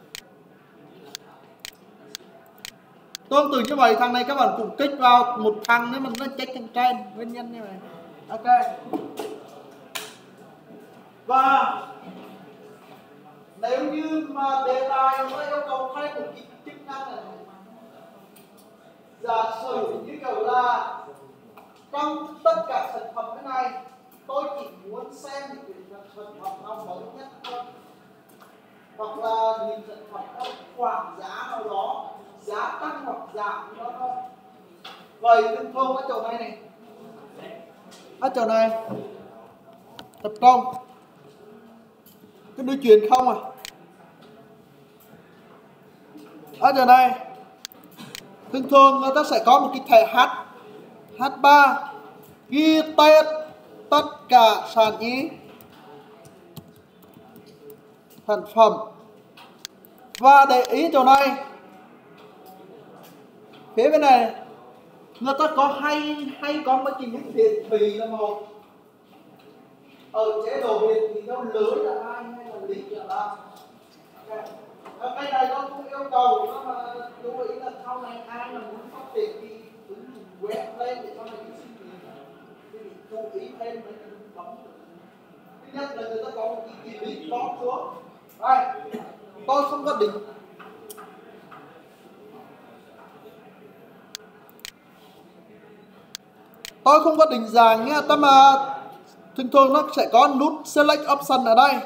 Tương tự như vậy, thằng này các bạn cũng kích vào một thằng nếu mà nó check thằng trên, nguyên nhân như vậy. Ok. Và nếu như mà đề tài nó yêu cầu thay một cái chức năng này, giả sử như kiểu là trong tất cả sản phẩm cái này tôi chỉ muốn xem những sản phẩm nào mới nhất thôi, hoặc là những sản phẩm có khoảng giá nào đó, giá tăng hoặc giảm đó thôi. Vậy đừng thông ở chỗ này này, ở chỗ này tập trung cái đuôi chuyền không à. Ở chỗ này thường người ta sẽ có một cái thẻ H3 ghi tên tất cả sản ý sản phẩm. Và để ý chỗ này, phía bên này người ta có hay có mấy cái nút hiển thị là một, ở chế độ hiển thị theo lưới là 2 hay là lít là 3. Cái này tôi không yêu cầu, nó mà chú ý là sau này ai mà muốn phát triển thì ứng dụng web lên để sau này đi xin thì chú ý thêm mấy cái nút bấm. Thứ nhất là người ta có một cái link bấm xuống. Đây, tôi không có định dạng nha, nhưng mà thường nó sẽ có nút select option ở đây.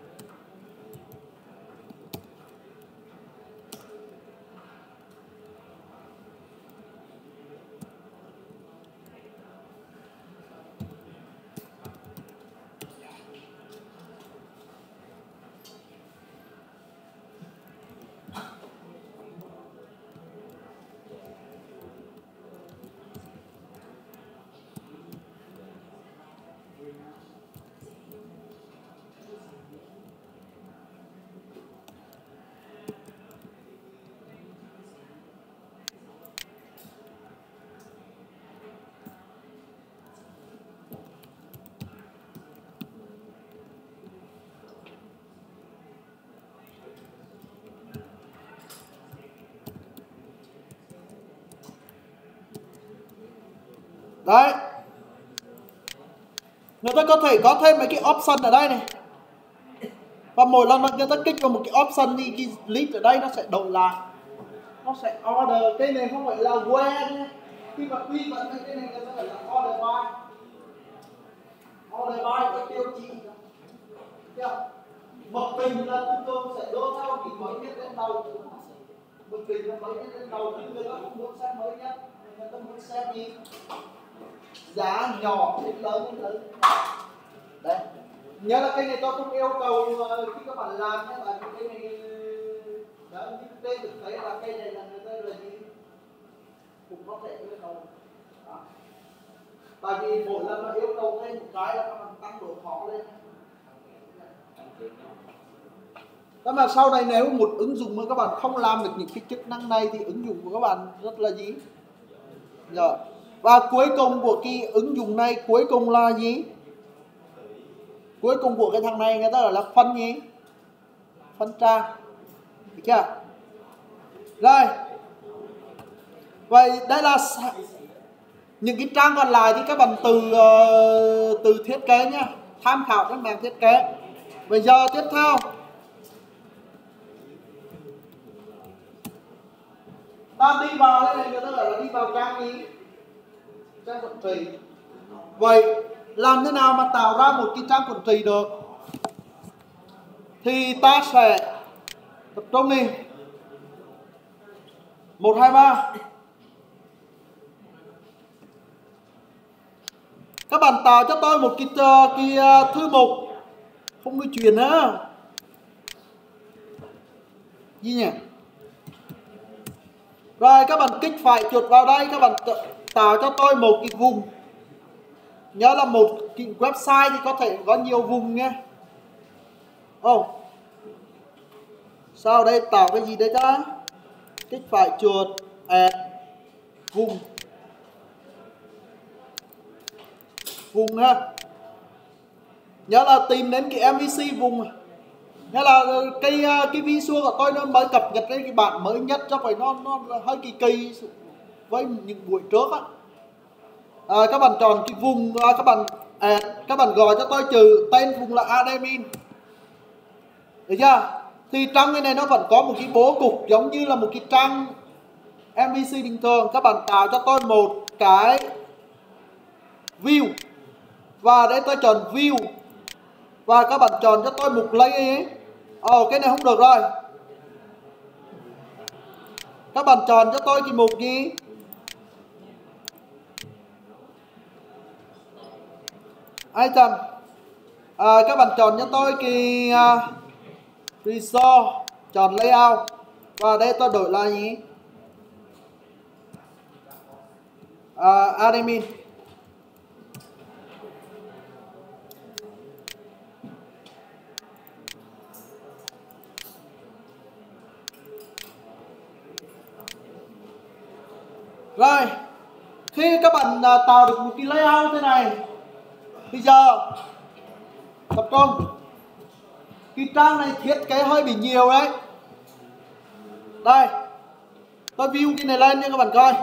Đấy, người ta có thể có thêm mấy cái option ở đây này, và mỗi lần mà người ta kích vào một cái option thì cái list ở đây nó sẽ đổi lại, nó sẽ order. Cái này không phải là where nhé, khi mà quy vấn cái này người ta phải là order by cái tiêu chí. Một bình là chúng tôi sẽ đô theo cái mới nhất đến đầu, một bình là mới nhất đến đầu, nhưng người ta cũng muốn xem mới nhất, người ta muốn xem gì giá nhỏ đến lớn. Đấy, nhớ là cái này tôi không yêu cầu khi các bạn làm nhé, tại vì cái này đó, trên thực tế là cái này là người ta là gì cũng có thể yêu cầu. Tại vì mỗi lần mà yêu cầu thêm một cái là các bạn tăng độ khó lên. Đó mà sau này nếu một ứng dụng mà các bạn không làm được những cái chức năng này thì ứng dụng của các bạn rất là gì? Rồi. Và cuối cùng của cái ứng dụng này cuối cùng là gì? Cuối cùng của cái thằng này người ta gọi là phân gì? Phân trang. Được chưa? Rồi. Vậy đây là những cái trang còn lại thì các bạn từ thiết kế nhá, tham khảo các bạn thiết kế. Bây giờ tiếp theo ta đi vào đây này, người ta gọi là đi vào trang gì? Trang quản trị. Vậy làm thế nào mà tạo ra một cái trang quản trị được? Thì ta sẽ tập trung đi. 1, 2, 3. Các bạn tạo cho tôi một cái thư mục không nói chuyện á. Gì nhỉ? Rồi các bạn kích phải chuột vào đây, các bạn tạo cho tôi một cái vùng. Nhớ là một cái website thì có thể có nhiều vùng nhé. Sao đây tạo cái gì đấy ta? Kích phải chuột add vùng. Vùng ha. Nhớ là tìm đến cái MVC vùng. Nhớ là cái visual của tôi nó mới cập nhật đến cái bản mới nhất, cho phải nó hơi kỳ với những buổi trước á. Các bạn chọn cái vùng, các bạn gọi cho tôi trừ tên vùng là admin. Được chưa? Thì trong cái này nó vẫn có một cái bố cục giống như là một cái trang MVC bình thường. Các bạn tạo cho tôi một cái view. Và đây tôi chọn view. Và các bạn chọn cho tôi một layer. Cái này không được rồi. Các bạn chọn cho tôi cái mục gì? Item. Các bạn chọn cho tôi cái resource, chọn layout. Và đây tôi đổi là gì? Admin. Rồi, khi các bạn tạo được một cái layout thế này, bây giờ tập trung. Cái trang này thiết kế hơi bị nhiều đấy. Đây, tôi view cái này lên cho các bạn coi.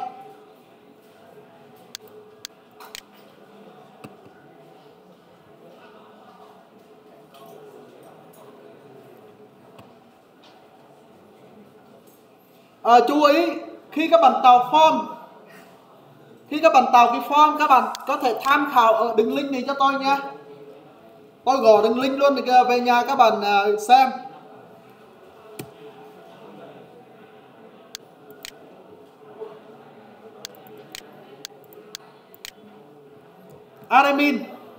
Chú ý, khi các bạn tạo form, khi các bạn tạo cái form, các bạn có thể tham khảo ở đường link này cho tôi nha. Tôi gõ đường link luôn để về nhà các bạn xem. Admin.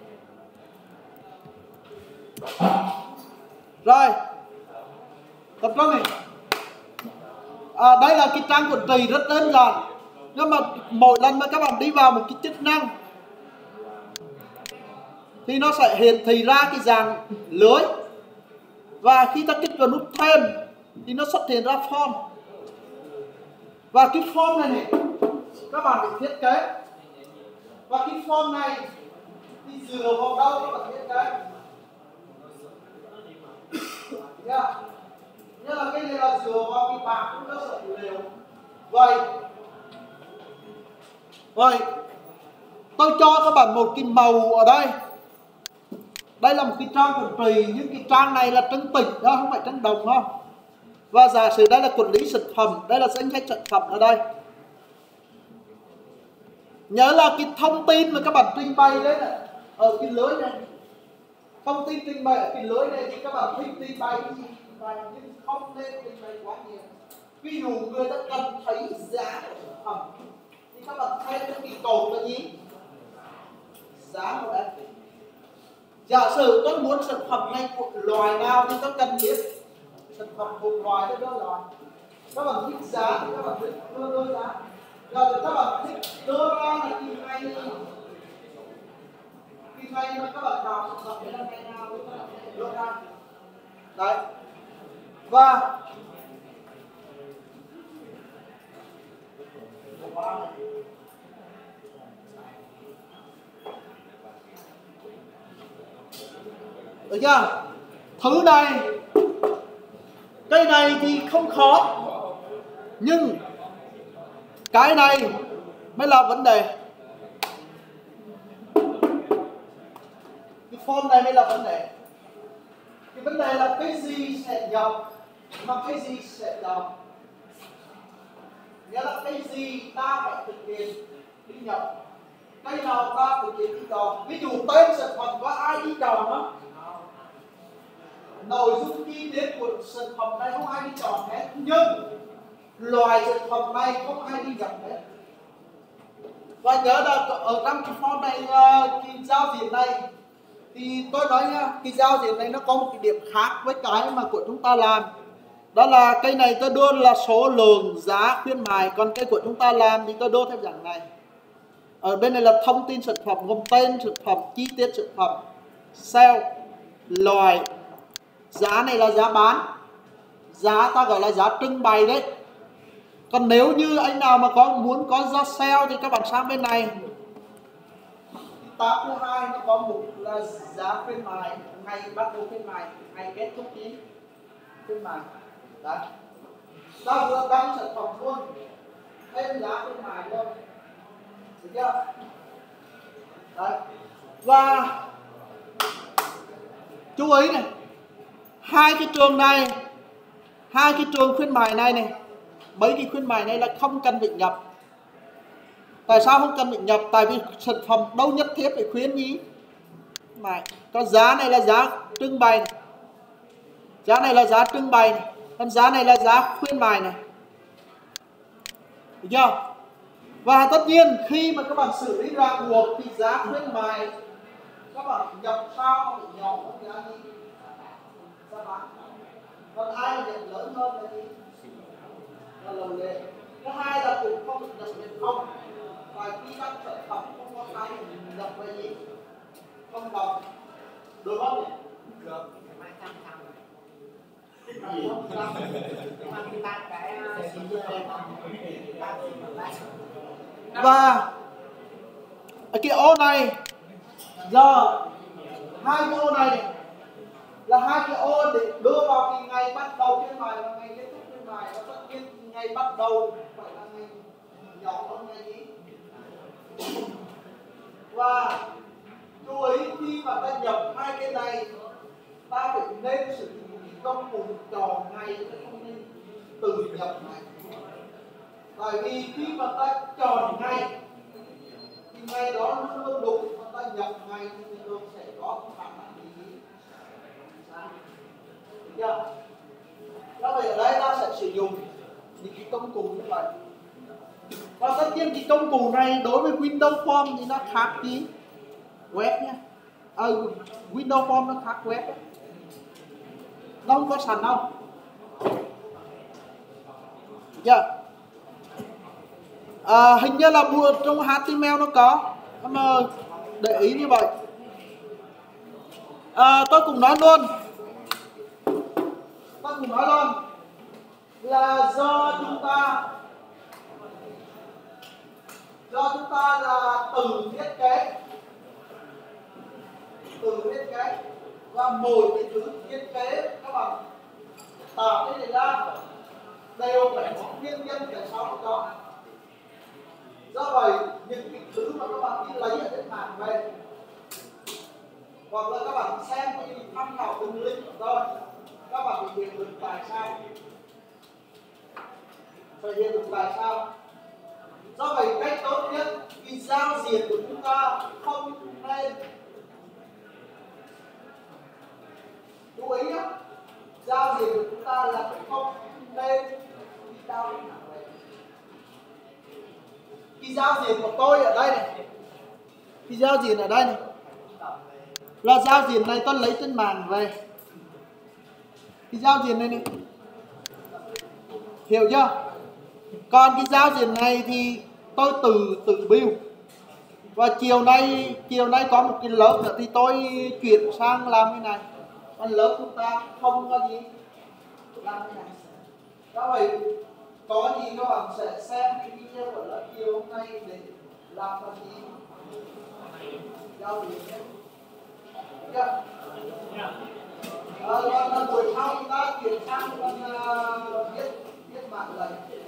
Rồi, tập trung này. Đây là cái trang quản trị rất đơn giản. Nhưng mà mỗi lần mà các bạn đi vào một cái chức năng thì nó sẽ hiển thị ra cái dạng lưới. Và khi ta kích vào nút thêm thì nó xuất hiện ra form. Và cái form này các bạn phải thiết kế. Và cái form này thì dựa vào đâu các bạn thiết kế. Như là cái này là dựa vào cái bảng cơ sở dữ liệu. Vậy tôi cho các bạn một cái màu ở đây. Đây là một cái trang quản trị, nhưng cái trang này là trắng tịch đó, không phải trắng đồng đâu. Và giả sử đây là quản lý sản phẩm, đây là danh sách sản phẩm ở đây. Nhớ là cái thông tin mà các bạn trình bày đấy là ở cái lưới này. Thông tin trình bày ở cái lưới này thì các bạn thích trình bày cái gì trình bày, nhưng không nên trình bày quá nhiều. Ví dụ người ta cần thấy giá của sản phẩm thì các bạn thêm cho cái cột là gì? Giá của đất. Giả sử tôi muốn sản phẩm này của loài nào thì tôi cần biết sản phẩm thuộc loài hay đơn loài. Các bạn thích giá thì các bạn thích đưa giá. Rồi các bạn thích đưa ra là cái ngày mà các bạn đào sản phẩm đấy là ngày nào thì các bạn đưa ra. Đấy. Và được chưa? Thứ này, cái này thì không khó, nhưng cái này mới là vấn đề. Cái form này mới là vấn đề. Cái Thì vấn đề là cái gì sẽ nhập mà cái gì sẽ nhập. Nghĩa là cái gì ta phải thực hiện đi nhập, cái nào ta thực hiện đi chọn. Ví dụ tên sản phẩm có ai đi chọn đó, nội dung chi tiết của sản phẩm này không ai đi chọn hết, nhưng loại sản phẩm này không ai đi nhập hết. Và nhớ là ở trong cái form này, cái giao diện này thì tôi nói nha, cái giao diện này nó có một cái điểm khác với cái mà của chúng ta làm. Đó là cây này tôi đưa là số lượng giá khuyến mại, còn cây của chúng ta làm thì tôi đưa theo dạng này. Ở bên này là thông tin sản phẩm gồm tên sản phẩm, chi tiết sản phẩm, sale, loại, giá này là giá bán, giá ta gọi là giá trưng bày đấy. Còn nếu như anh nào mà muốn có giá sale thì các bạn sang bên này. Tab thứ hai nó có mục là giá khuyến mại, ngày bắt đầu khuyến mại, ngày kết thúc ký khuyến mại. Đấy. Ta vừa đăng sản phẩm luôn, thêm giá khuyến mại luôn. Được chưa? Đấy. Và chú ý này, hai cái trường này, hai cái trường khuyến mại này này, mấy cái khuyến mại này là không cần bị nhập. Tại sao không cần bị nhập? Tại vì sản phẩm đâu nhất thiết phải khuyến nhí. Mà có giá này là giá trưng bày này. Giá này là giá trưng bày này. Còn giá này là giá khuyến mại này. Được chưa? Và tất nhiên khi mà các bạn xử lý ràng buộc thì giá khuyến mại các bạn nhập sao thì nhỏ hơn giá gì? Giá bán. Còn ai mà nhận lớn hơn là gì? Là lồng lệ. Thứ hai là cũng không được nhập nhận không. Và khi các sản phẩm không có ai nhập về gì? Không đồng. Được không nhỉ? Được. Và cái ô này giờ hai cái ô này là hai cái ô để đưa vào cái ngày bắt đầu khuyến mại và ngày kết thúc khuyến mại. Và tất nhiên ngày bắt đầu phải là ngày nhỏ hơn ngày gì. Và chú ý khi mà ta nhập hai cái này, ta phải nên sử dụng công cụ chọn ngày chứ không nên tự nhập ngày. Tại vì khi mà ta chọn ngày thì ngày đó luôn luôn đúng, mà ta nhập ngày thì luôn sẽ có khả năng gì. Được chưa? Do vậy ở đây ta sẽ sử dụng những cái công cụ như vậy. Và tất nhiên cái công cụ này đối với Windows Form thì nó khác tí web nhé. Windows Form nó khác web ấy. Nó không có sẵn đâu. Yeah. Hình như là trong HTML nó có, mà để ý như vậy. Tôi cũng nói luôn là do chúng ta là tự thiết kế và mỗi cái thứ thiết kế các bạn tạo cái này ra đều phải có nguyên nhân tại sao nó có. Do vậy những cái thứ mà các bạn đi lấy ở trên mạng về hoặc là các bạn xem cái tham khảo từng link của tôi, các bạn phải hiểu được tại sao. Do vậy cách tốt nhất khi giao diện của chúng ta không nên, chú ý nhé, giao diện của chúng ta là không nên đi giao diện thẳng về. Cái giao diện của tôi ở đây này, cái giao diện ở đây này là giao diện này tôi lấy trên mạng về. Cái giao diện này này, hiểu chưa? Còn cái giao diện này thì tôi tự build. Và chiều nay có một cái lớp nữa thì tôi chuyển sang làm cái này. Còn lớp chúng ta không có gì làm cái này. Do vậy có gì các bạn sẽ xem cái video của lớp chiều hôm nay để làm cái gì giao diện nhé. Buổi sau chúng ta chuyển sang viết bản lệnh.